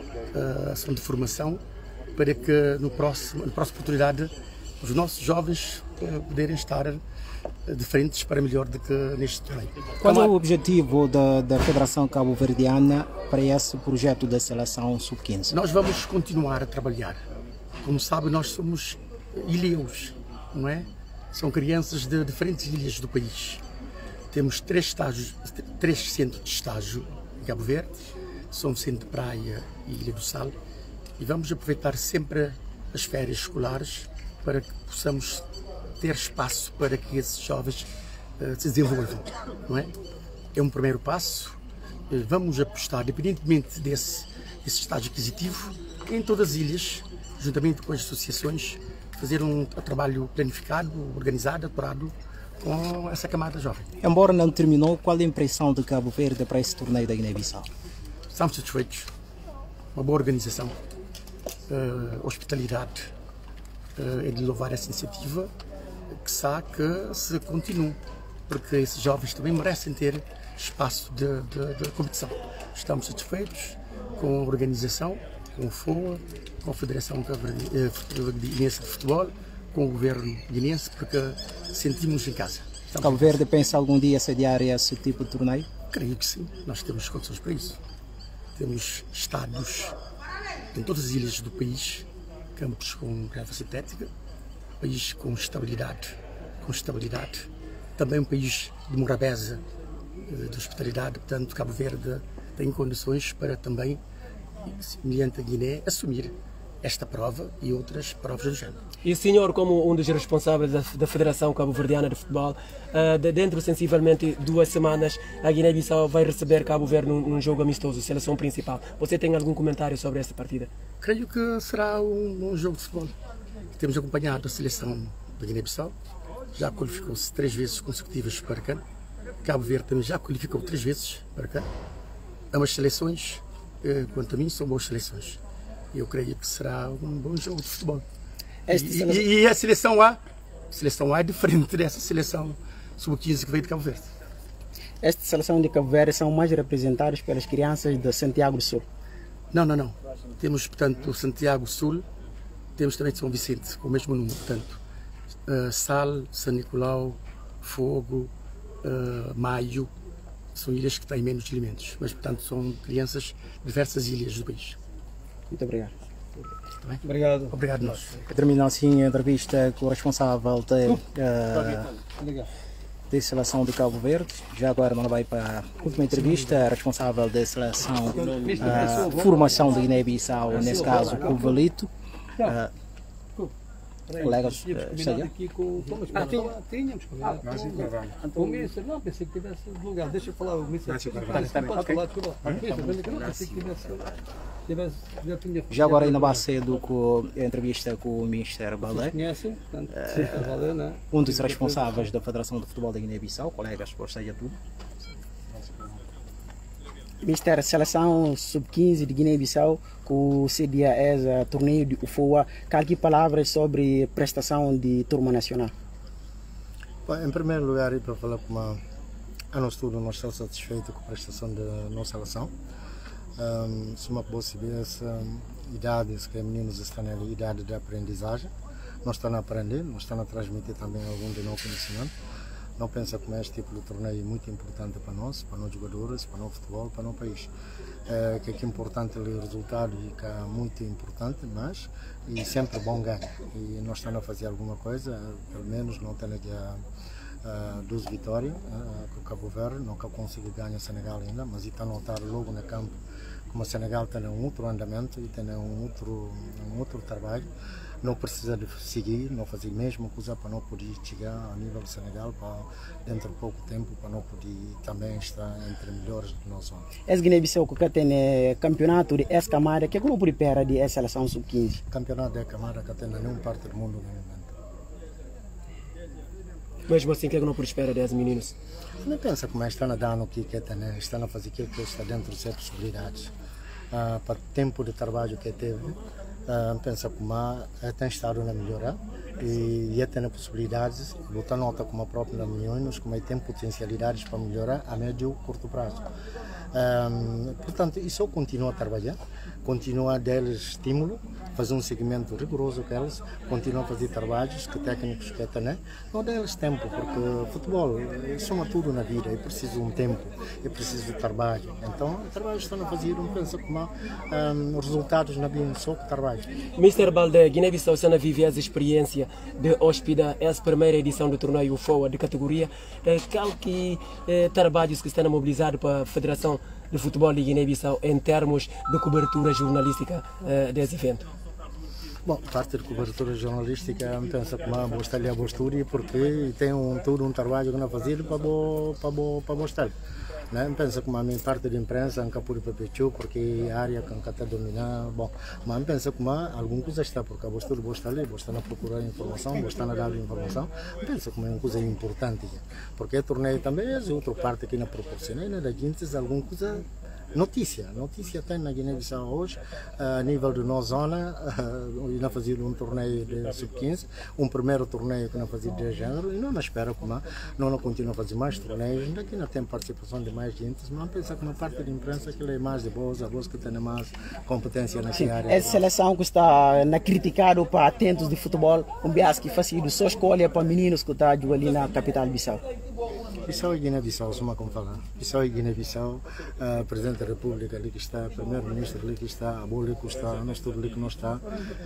à ação de formação para que no próximo, na próxima oportunidade os nossos jovens uh, poderem estar diferentes para melhor do que neste torneio. Qual é o objetivo da, da Federação Cabo-Verdiana para esse projeto da seleção sub quinze? Nós vamos continuar a trabalhar. Como sabe, nós somos ilhéus, não é? São crianças de diferentes ilhas do país. Temos três, estágios, três centros de estágio em Cabo Verde, São Vicente de Praia e Ilha do Sal, e vamos aproveitar sempre as férias escolares para que possamos ter espaço para que esses jovens uh, se desenvolvam, não é? É um primeiro passo. Uh, vamos apostar, independentemente desse, desse estágio aquisitivo, em todas as ilhas, juntamente com as associações, fazer um, um trabalho planificado, organizado, apurado com essa camada jovem. Embora não terminou, qual a impressão de Cabo Verde para esse torneio da Guiné-Bissau? Estamos satisfeitos. Uma boa organização, uh, hospitalidade, uh, é de louvar essa iniciativa, que sabe que se continue, porque esses jovens também merecem ter espaço de, de, de competição. Estamos satisfeitos com a organização, com o F O A, com a Federação Guinense de Futebol, com o governo guinense, porque sentimos em casa. Estamos Cabo Verde pensa algum dia sediar esse tipo de torneio? Creio que sim, nós temos condições para isso. Temos estádios em todas as ilhas do país, campos com relva sintética, país com estabilidade, com estabilidade. Também um país de morabeza, de hospitalidade, portanto Cabo Verde tem condições para também, semelhante a Guiné, assumir esta prova e outras provas do género. E o senhor, como um dos responsáveis da, da Federação Cabo-Verdiana de Futebol, uh, de dentro sensivelmente duas semanas, a Guiné-Bissau vai receber Cabo Verde num, num jogo amistoso, seleção principal. Você tem algum comentário sobre esta partida? Creio que será um, um jogo de futebol. Temos acompanhado a seleção da Guiné-Bissau, já qualificou-se três vezes consecutivas para cá. Cabo Verde também já qualificou três vezes para cá. Ambas seleções, quanto a mim, são boas seleções. Eu creio que será um bom jogo de futebol. E, seleção... e, e a seleção A, a seleção A é diferente dessa seleção sub quinze que veio de Cabo Verde. Esta seleção de Cabo Verde são mais representadas pelas crianças de Santiago do Sul? Não, não, não. Temos, portanto, Santiago Sul, temos também São Vicente, com o mesmo número, portanto, uh, Sal, São Nicolau, Fogo, uh, Maio, são ilhas que têm menos elementos, mas, portanto, são crianças de diversas ilhas do país. Muito obrigado. Tá Obrigado. Obrigado nós. Termina assim a entrevista com o responsável de, uh, da seleção de Cabo Verde. Já agora não vai para a última entrevista, a responsável da seleção uh, formação de Guiné-Bissau, nesse caso o Valito. Uh, Colegas, combinado aqui com ah, tinha, tínhamos combinado com o Mister, não, pensei que tivesse lugar, deixa eu falar o Mister. Pode falar, desculpa. Pensei que tivesse. Já agora ainda vai cedo com a entrevista com o Mister Balé, um dos responsáveis da Federação de Futebol da Guiné-Bissau. Colegas, gostei de tudo. Mister, seleção sub quinze de Guiné-Bissau, que cedia esse torneio de U F O A, que palavras sobre prestação de turma nacional? Bom, em primeiro lugar, para falar como a nós tudo, nós estamos satisfeitos com a prestação da nossa seleção. Um, se uma possibilidade, idades que meninos estão na idade de aprendizagem, nós estamos a aprender, nós estamos a transmitir também algum de nosso conhecimento. Não pensa que este tipo de torneio é muito importante para nós, para nós jogadores, para o futebol, para o país. É, que é importante o resultado e que é muito importante, mas e sempre bom ganho. E nós estamos a fazer alguma coisa, pelo menos não temos já uh, duas vitórias uh, com o Cabo Verde, não consigo ganhar o Senegal ainda, mas está a notar logo no campo como o Senegal tem um outro andamento e tem um outro, um outro trabalho. Não precisa de seguir, não fazer a mesma coisa para não poder chegar a nível do Senegal para dentro de pouco tempo para não poder também estar entre melhores de nós. Es Guiné-Bissau que tem campeonato de S Camara, que como prepara de essa seleção sub quinze? Campeonato de Camara que tem nenhuma parte do mundo no momento. Mesmo assim, que é que não por espera dez meninos? Não pensa como estão a dar no que que tem, estão a fazer aquilo que está dentro de suas possibilidades. Uh, para o tempo de trabalho que teve. Uh, pensa que uh, tem estado na melhora e já tem possibilidades, botar nota como a própria milhões, como tem potencialidades para melhorar a médio e curto prazo. Um, portanto, isso continua a trabalhar, continua a dar estímulo, fazer um segmento rigoroso com eles, continua a fazer trabalhos que técnicos que têm, não dá eles tempo, porque futebol soma tudo na vida, é preciso um tempo, é preciso trabalho. Então, o trabalho estão a fazer, não pensa como um, resultados na vida, só que trabalho. mister Balde, Guiné-Bissau está a viver essa experiência de hospedar essa primeira edição do torneio U F O A de categoria. Qual que eh, trabalhos que estão mobilizados para a Federação de Futebol de Guiné-Bissau em termos de cobertura jornalística eh, desse evento? Bom, parte de cobertura jornalística, penso que vou estar ali a postura porque tem um, todo um trabalho que não fazer para para mostrar. Né? Penso que a minha parte de imprensa nunca pude pepechu porque a área que nunca está dominada. Bom, mas penso que alguma coisa está porque a postura vou estar ali, vou estar a procurar informação, vou estar a dar informação. Penso que é uma coisa importante porque o torneio também é outra parte que não proporciona. E na gente alguma coisa notícia, notícia tem na Guiné-Bissau hoje, a nível de nossa zona, e não fazia um torneio de sub quinze, um primeiro torneio que não fazia de género, e não na espera que não, não continua a fazer mais torneios, ainda que não tem participação de mais gente, mas pensa que na parte de imprensa que é mais de boas, a voz que tem mais competência nessa Sim, área. Essa seleção que está na criticado para atentos de futebol, um bias que faz só escolha para meninos que estão ali na capital Bissau. Bissau e Guiné-Bissau, só como falar. Bissau e Guiné-Bissau, uh, Presidente da República ali que está, Primeiro-Ministro ali que está, a Bola que está, a nós tudo ali que não está.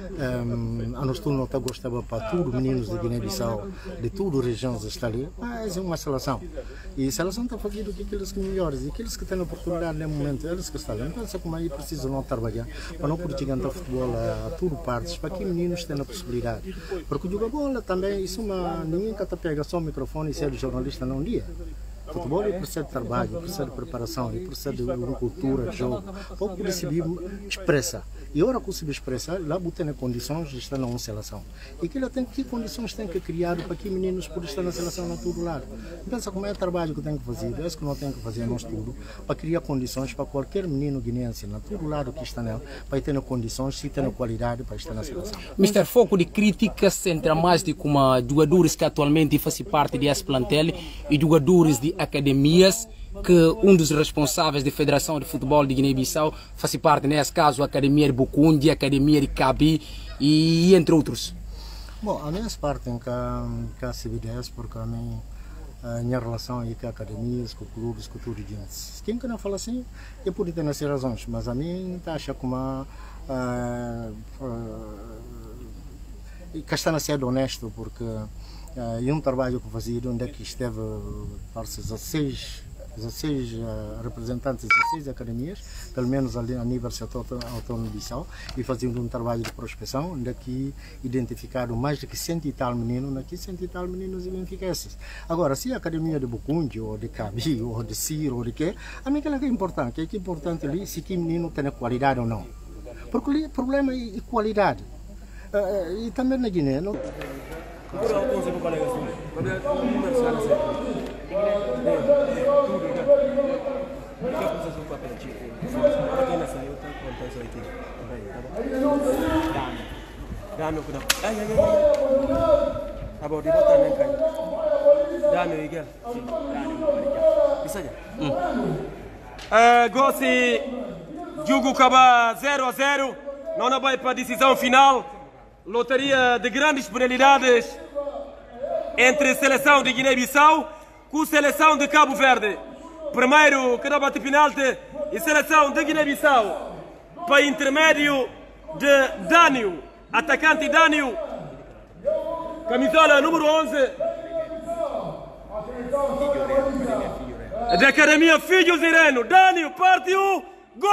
Um, a nós tudo não está gostava para todos os meninos de Guiné-Bissau, de todas as regiões está ali, mas é uma seleção. E a seleção está fazendo aqueles que melhores, e aqueles que têm a oportunidade no momento, eles que estão ali. Então, como aí precisa não trabalhar, para não poder chegar ao futebol a, a todas partes, para que meninos tenham a possibilidade. Porque o jogar bola também, isso uma, ninguém que pega só o microfone e ser jornalista num dia. Futebol precisa de trabalho, precisa de preparação, precisa de uma cultura de jogo, para poder se expressar. E a hora que se expressar, lá botar nas condições de estar na seleção. E que, tem, que condições tem que criar para que meninos possam estar na seleção na todo lado. Pensa como é o trabalho que tem que fazer, é isso que nós temos que fazer nós tudo, para criar condições para qualquer menino guineense, na todo lado que está nela, para ter condições, se ter qualidade para estar na seleção. mister Foco de críticas entre mais de como jogadores que atualmente fazem parte desse plantel e jogadores de academias que um dos responsáveis da Federação de Futebol de Guiné-Bissau faz parte, nesse caso, a Academia de Bukundi, a Academia de Cabi e entre outros. Bom, a minha parte em que a C B D S, porque a minha, a minha relação aí com academias, com clubes, com tudo isso. Quem que não fala assim, eu posso ter nas razões, mas a mim está achando como uma uh, uh, que está a ser honesto, porque uh, é um trabalho que fazia onde é que esteve, parece, dezasseis dezasseis uh, representantes de dezasseis academias, pelo menos ali a nível autónomo de Bissau, e fazendo um trabalho de prospecção, onde aqui identificaram mais de que cento e tal meninos, aqui cento e tal meninos identificados. Agora, se a academia de Bukundi, ou de Cabi, ou de Ciro, ou de quê, a mim que é importante, que é importante ali se que menino tem qualidade ou não. Porque o problema é qualidade. Uh, e também na Guiné, não? Dano kuna. Ay ay ay. Abo di botan nang kai. Dano igel. Bisa aja. Eh, Gossi Jugo acaba zero a zero. Não vai para a decisão final. Lotaria de grandes penalidades entre a seleção de Guiné-Bissau com a seleção de Cabo Verde. Primeiro que não bate penalti e seleção de Guiné-Bissau para intermédio de Dânio, atacante Dânio, camisola número onze da Academia Filhos Ireno. Dânio partiu,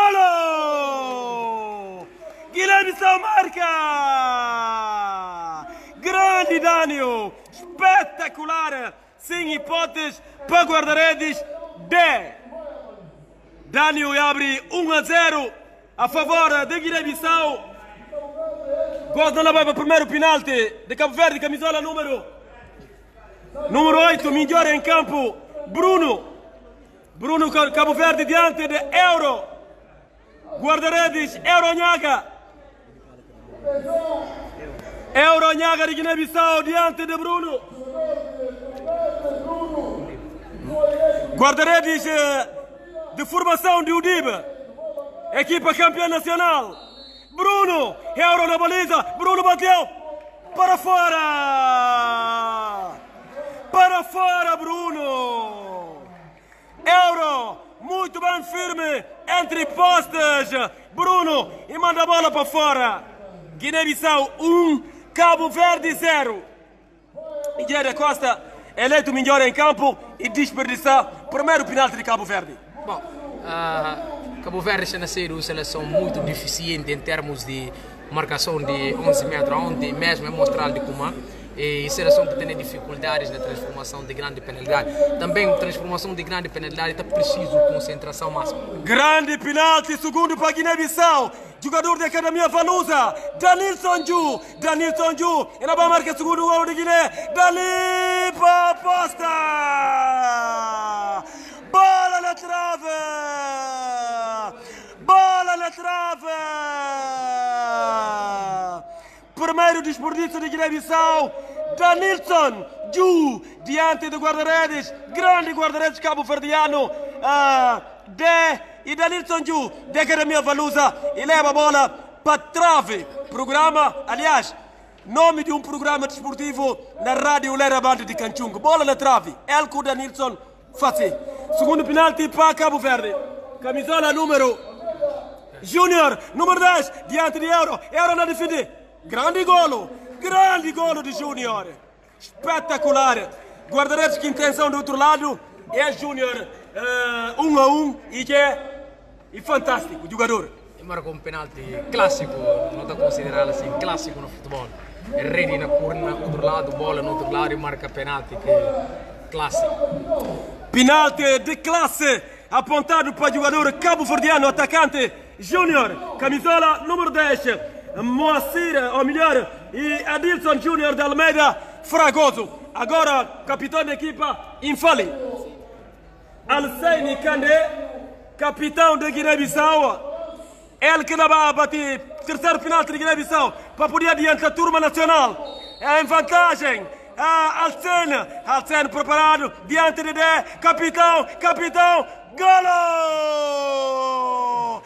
golo! Guiné-Bissau marca! Grande Dânio, espetacular, sem hipóteses para guarda-redes de Dânio abre um a zero a favor de Guiné-Bissau. Gosta na para o primeiro penalti de Cabo Verde, camisola número número oito, melhor em campo, Bruno. Bruno Cabo Verde diante de Euro. Guarda-redes, Euro Nhaga. Euro Nhaga de Guiné-Bissau diante de Bruno. Guarda-redes de formação de Udibe, equipa campeã nacional. Bruno, Euro na baliza, Bruno bateu para fora. Para fora, Bruno. Euro, muito bem firme entre postes. Bruno e manda a bola para fora. Guiné-Bissau um, Cabo Verde zero. Diego Costa eleito melhor em campo e desperdiçar primeiro penalti de Cabo Verde. Bom, uh, Cabo Verde está a ser uma seleção muito deficiente em termos de marcação de onze metros, onde mesmo é mostrado de Kumar. E seleção que tem dificuldades na transformação de grande penalidade. Também transformação de grande penalidade está preciso de concentração máxima. Grande penalti, segundo para Guiné-Bissau. Jogador da Academia Valusa, Danilson Ju. Danilson Ju, e na boa marca, segundo gol de Guiné. Dali para a posta. Bola na trave. Bola na trave. Primeiro desperdício de Guiné-Bissau, Danilson Ju, diante do guarda-redes, grande guarda-redes cabo-verdiano, uh, de, e Danilson Ju, da Academia Valusa, e leva a bola para trave. Programa, aliás, nome de um programa desportivo na rádio Lera Bande de Canchungo. Bola na trave, Elco Danilson Fassi. Segundo penalti para Cabo Verde, camisola número Júnior, número dez, diante de Euro, Euro na defesa. Grande golo, grande golo de Júnior, espetacular. Guarda-redes que intenção do outro lado é Júnior, uh, um a um e que é e fantástico jogador. E marcou um penalti clássico, não está considerado assim clássico no futebol. É rede na curva, no outro lado, bola no outro lado e marca penalti que é clássico. Penalti de classe apontado para o jogador cabo-verdiano, atacante Júnior, camisola número dez. Moacir, ou melhor, e Adilson Júnior de Almeida Fragoso. Agora, capitão da equipa, Infali. Alseini Kandé, capitão de Guiné-Bissau. Ele que vai bater terceiro penalti de Guiné-Bissau para poder adiantar a turma nacional. É em vantagem. Ah, Alsen, Alsen preparado diante de Dé, capitão, capitão, golo!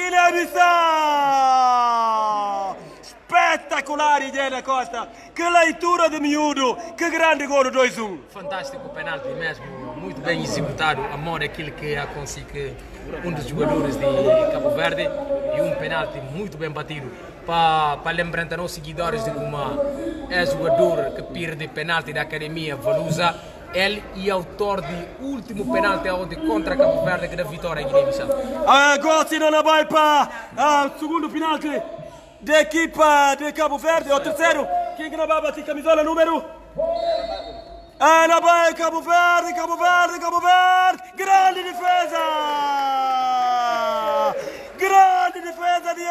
Guiné-Bissau! Espetacular, Diego Costa! Que leitura de miúdo! Que grande golo, dois a um! Fantástico penalti mesmo, muito bem executado. A mão daquele que a consegue um dos jogadores de Cabo Verde e um penalti muito bem batido. Para, para lembrar aos seguidores de uma é jogador que perde penalti da Academia Valusa. Ele é autor de último penalti contra Cabo Verde que dá vitória em Guiné-Bissau. Agora se não vai para o segundo penalti da equipa de Cabo Verde, o terceiro, quem que não vai bater camisola número? Ah, não vai Cabo Verde, Cabo Verde, Cabo Verde, grande defesa! Grande defesa de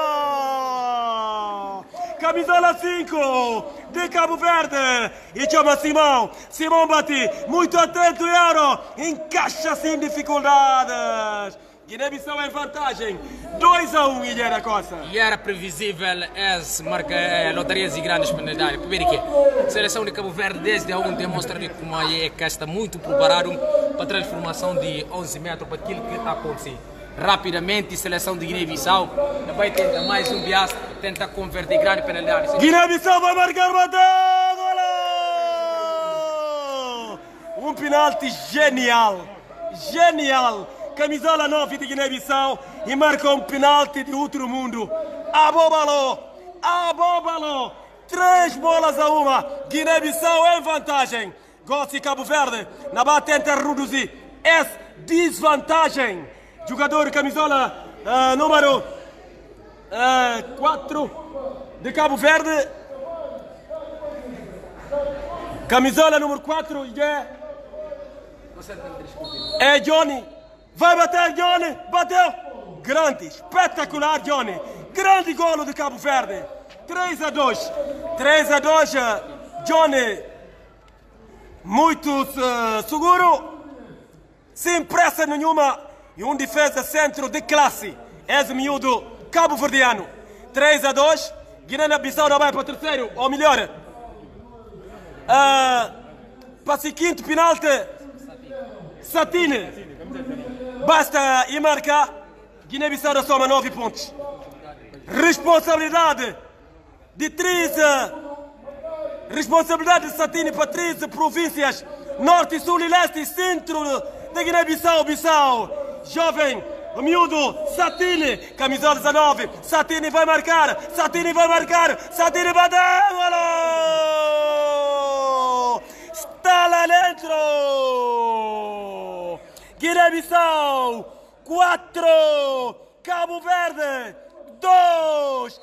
Euro! Camisola cinco de Cabo Verde e chama Simão. Simão bate, muito atento Euro, encaixa sem dificuldades. Guiné-Bissau em vantagem, dois a um, Guilherme Costa. E era previsível essa marca é, lotarias e grandes penalidades. Primeiro que a seleção de Cabo Verde desde ontem mostra como é que está muito preparado para a transformação de onze metros para aquilo que aconteceu. Rapidamente, a seleção de Guiné-Bissau vai tentar mais um bias, tenta converter grande penalidade. Guiné-Bissau vai marcar bateu! Golo! um penalti genial, genial. Camisola nove de Guiné-Bissau e marca um penalti de outro mundo. Abóbalo, abóbalo. Três bolas a uma. Guiné-Bissau em vantagem. Gossi Cabo Verde. Na bate tenta reduzir essa desvantagem. Jogador camisola uh, número quatro de Cabo Verde. Camisola número quatro é, é Johnny. Vai bater Johnny. Bateu. Grande, espetacular Johnny. Grande golo de Cabo Verde. três a dois. três a dois. Johnny. Muito uh, seguro. Sem pressa nenhuma. E um defesa centro de classe. Esse miúdo cabo-verdiano. três a dois. Guiné-Bissau não vai para o terceiro. Ou melhor. Uh, para o quinto penalti. Satine. Basta e marcar. Guiné-Bissau da soma nove pontos. Responsabilidade de três. Responsabilidade de Satine para três províncias. Norte, Sul e Leste e Centro de Guiné-Bissau. Bissau. Jovem. O miúdo, Satine, camisola dezanove, Satine vai marcar, Satine vai marcar, Satine bateu, está lá dentro, Guiné-Bissau, quatro, Cabo Verde, dois,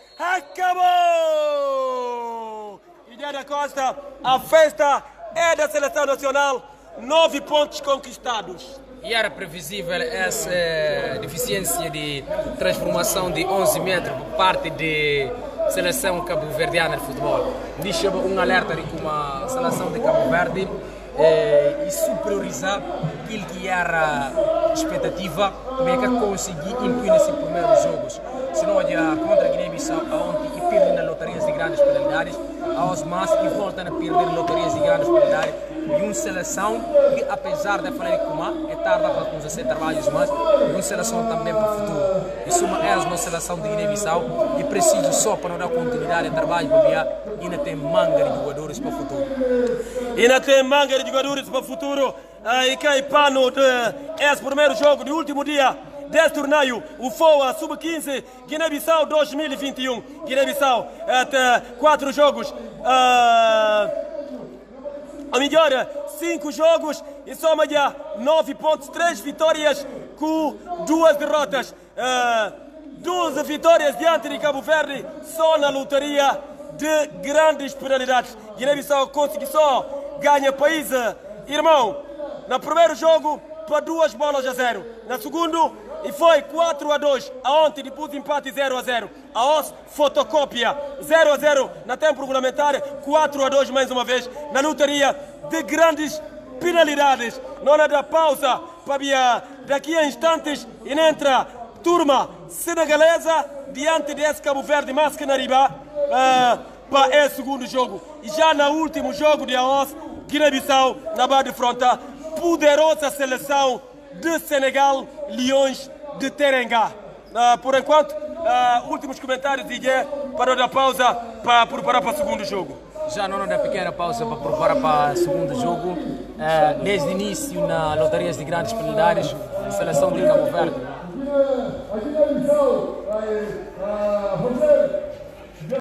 acabou! E da Costa, a festa é da Seleção Nacional, nove pontos conquistados. E era previsível essa eh, deficiência de transformação de onze metros por parte da seleção cabo-verdiana de futebol. Deixa um alerta de como a seleção de Cabo Verde eh, e superiorizar aquilo que era a expectativa, também que conseguir incluir nesses primeiros jogos. Se não olhar contra a Guiné-Bissau, ontem e perde nas loterias de grandes penalidades, aos mais e voltam a perder loterias de grandes penalidades. E uma seleção que, apesar de falar que é tarde para nos fazer trabalhos, mas é uma seleção também para o futuro. E suma é uma seleção de Guiné-Bissau e preciso só para não dar continuidade ao trabalho, porque ainda tem manga de jogadores para o futuro. Ainda tem manga de jogadores para o futuro. E cai pano desse primeiro jogo do último dia desse torneio, o F O A sub quinze Guiné-Bissau dois mil e vinte e um. Guiné-Bissau até quatro jogos. Uh, A melhor, cinco jogos e soma já nove pontos, três vitórias com duas derrotas. Uh, doze vitórias diante de Cabo Verde, só na loteria de grandes penalidades. Guiné-Bissau conseguiu só ganhar país, irmão, no primeiro jogo para duas bolas a zero. No segundo, e foi quatro a dois. Aonde depois empate zero a zero. A O S fotocópia zero a zero na tempo regulamentar, quatro a dois mais uma vez na loteria de grandes penalidades. Não há da pausa para daqui a instantes e entra turma senegalesa diante desse Cabo Verde mais que na riba uh, para esse segundo jogo. E já no último jogo de A O S, Guiné-Bissau na barra de fronta, poderosa seleção de Senegal, Leões de Teranga. Uh, por enquanto, uh, últimos comentários de Gué para dar pausa para preparar para o segundo jogo. Já não da pequena pausa para preparar para o segundo jogo. Uh, desde o início na loterias de grandes penalidades, seleção de Cabo Verde.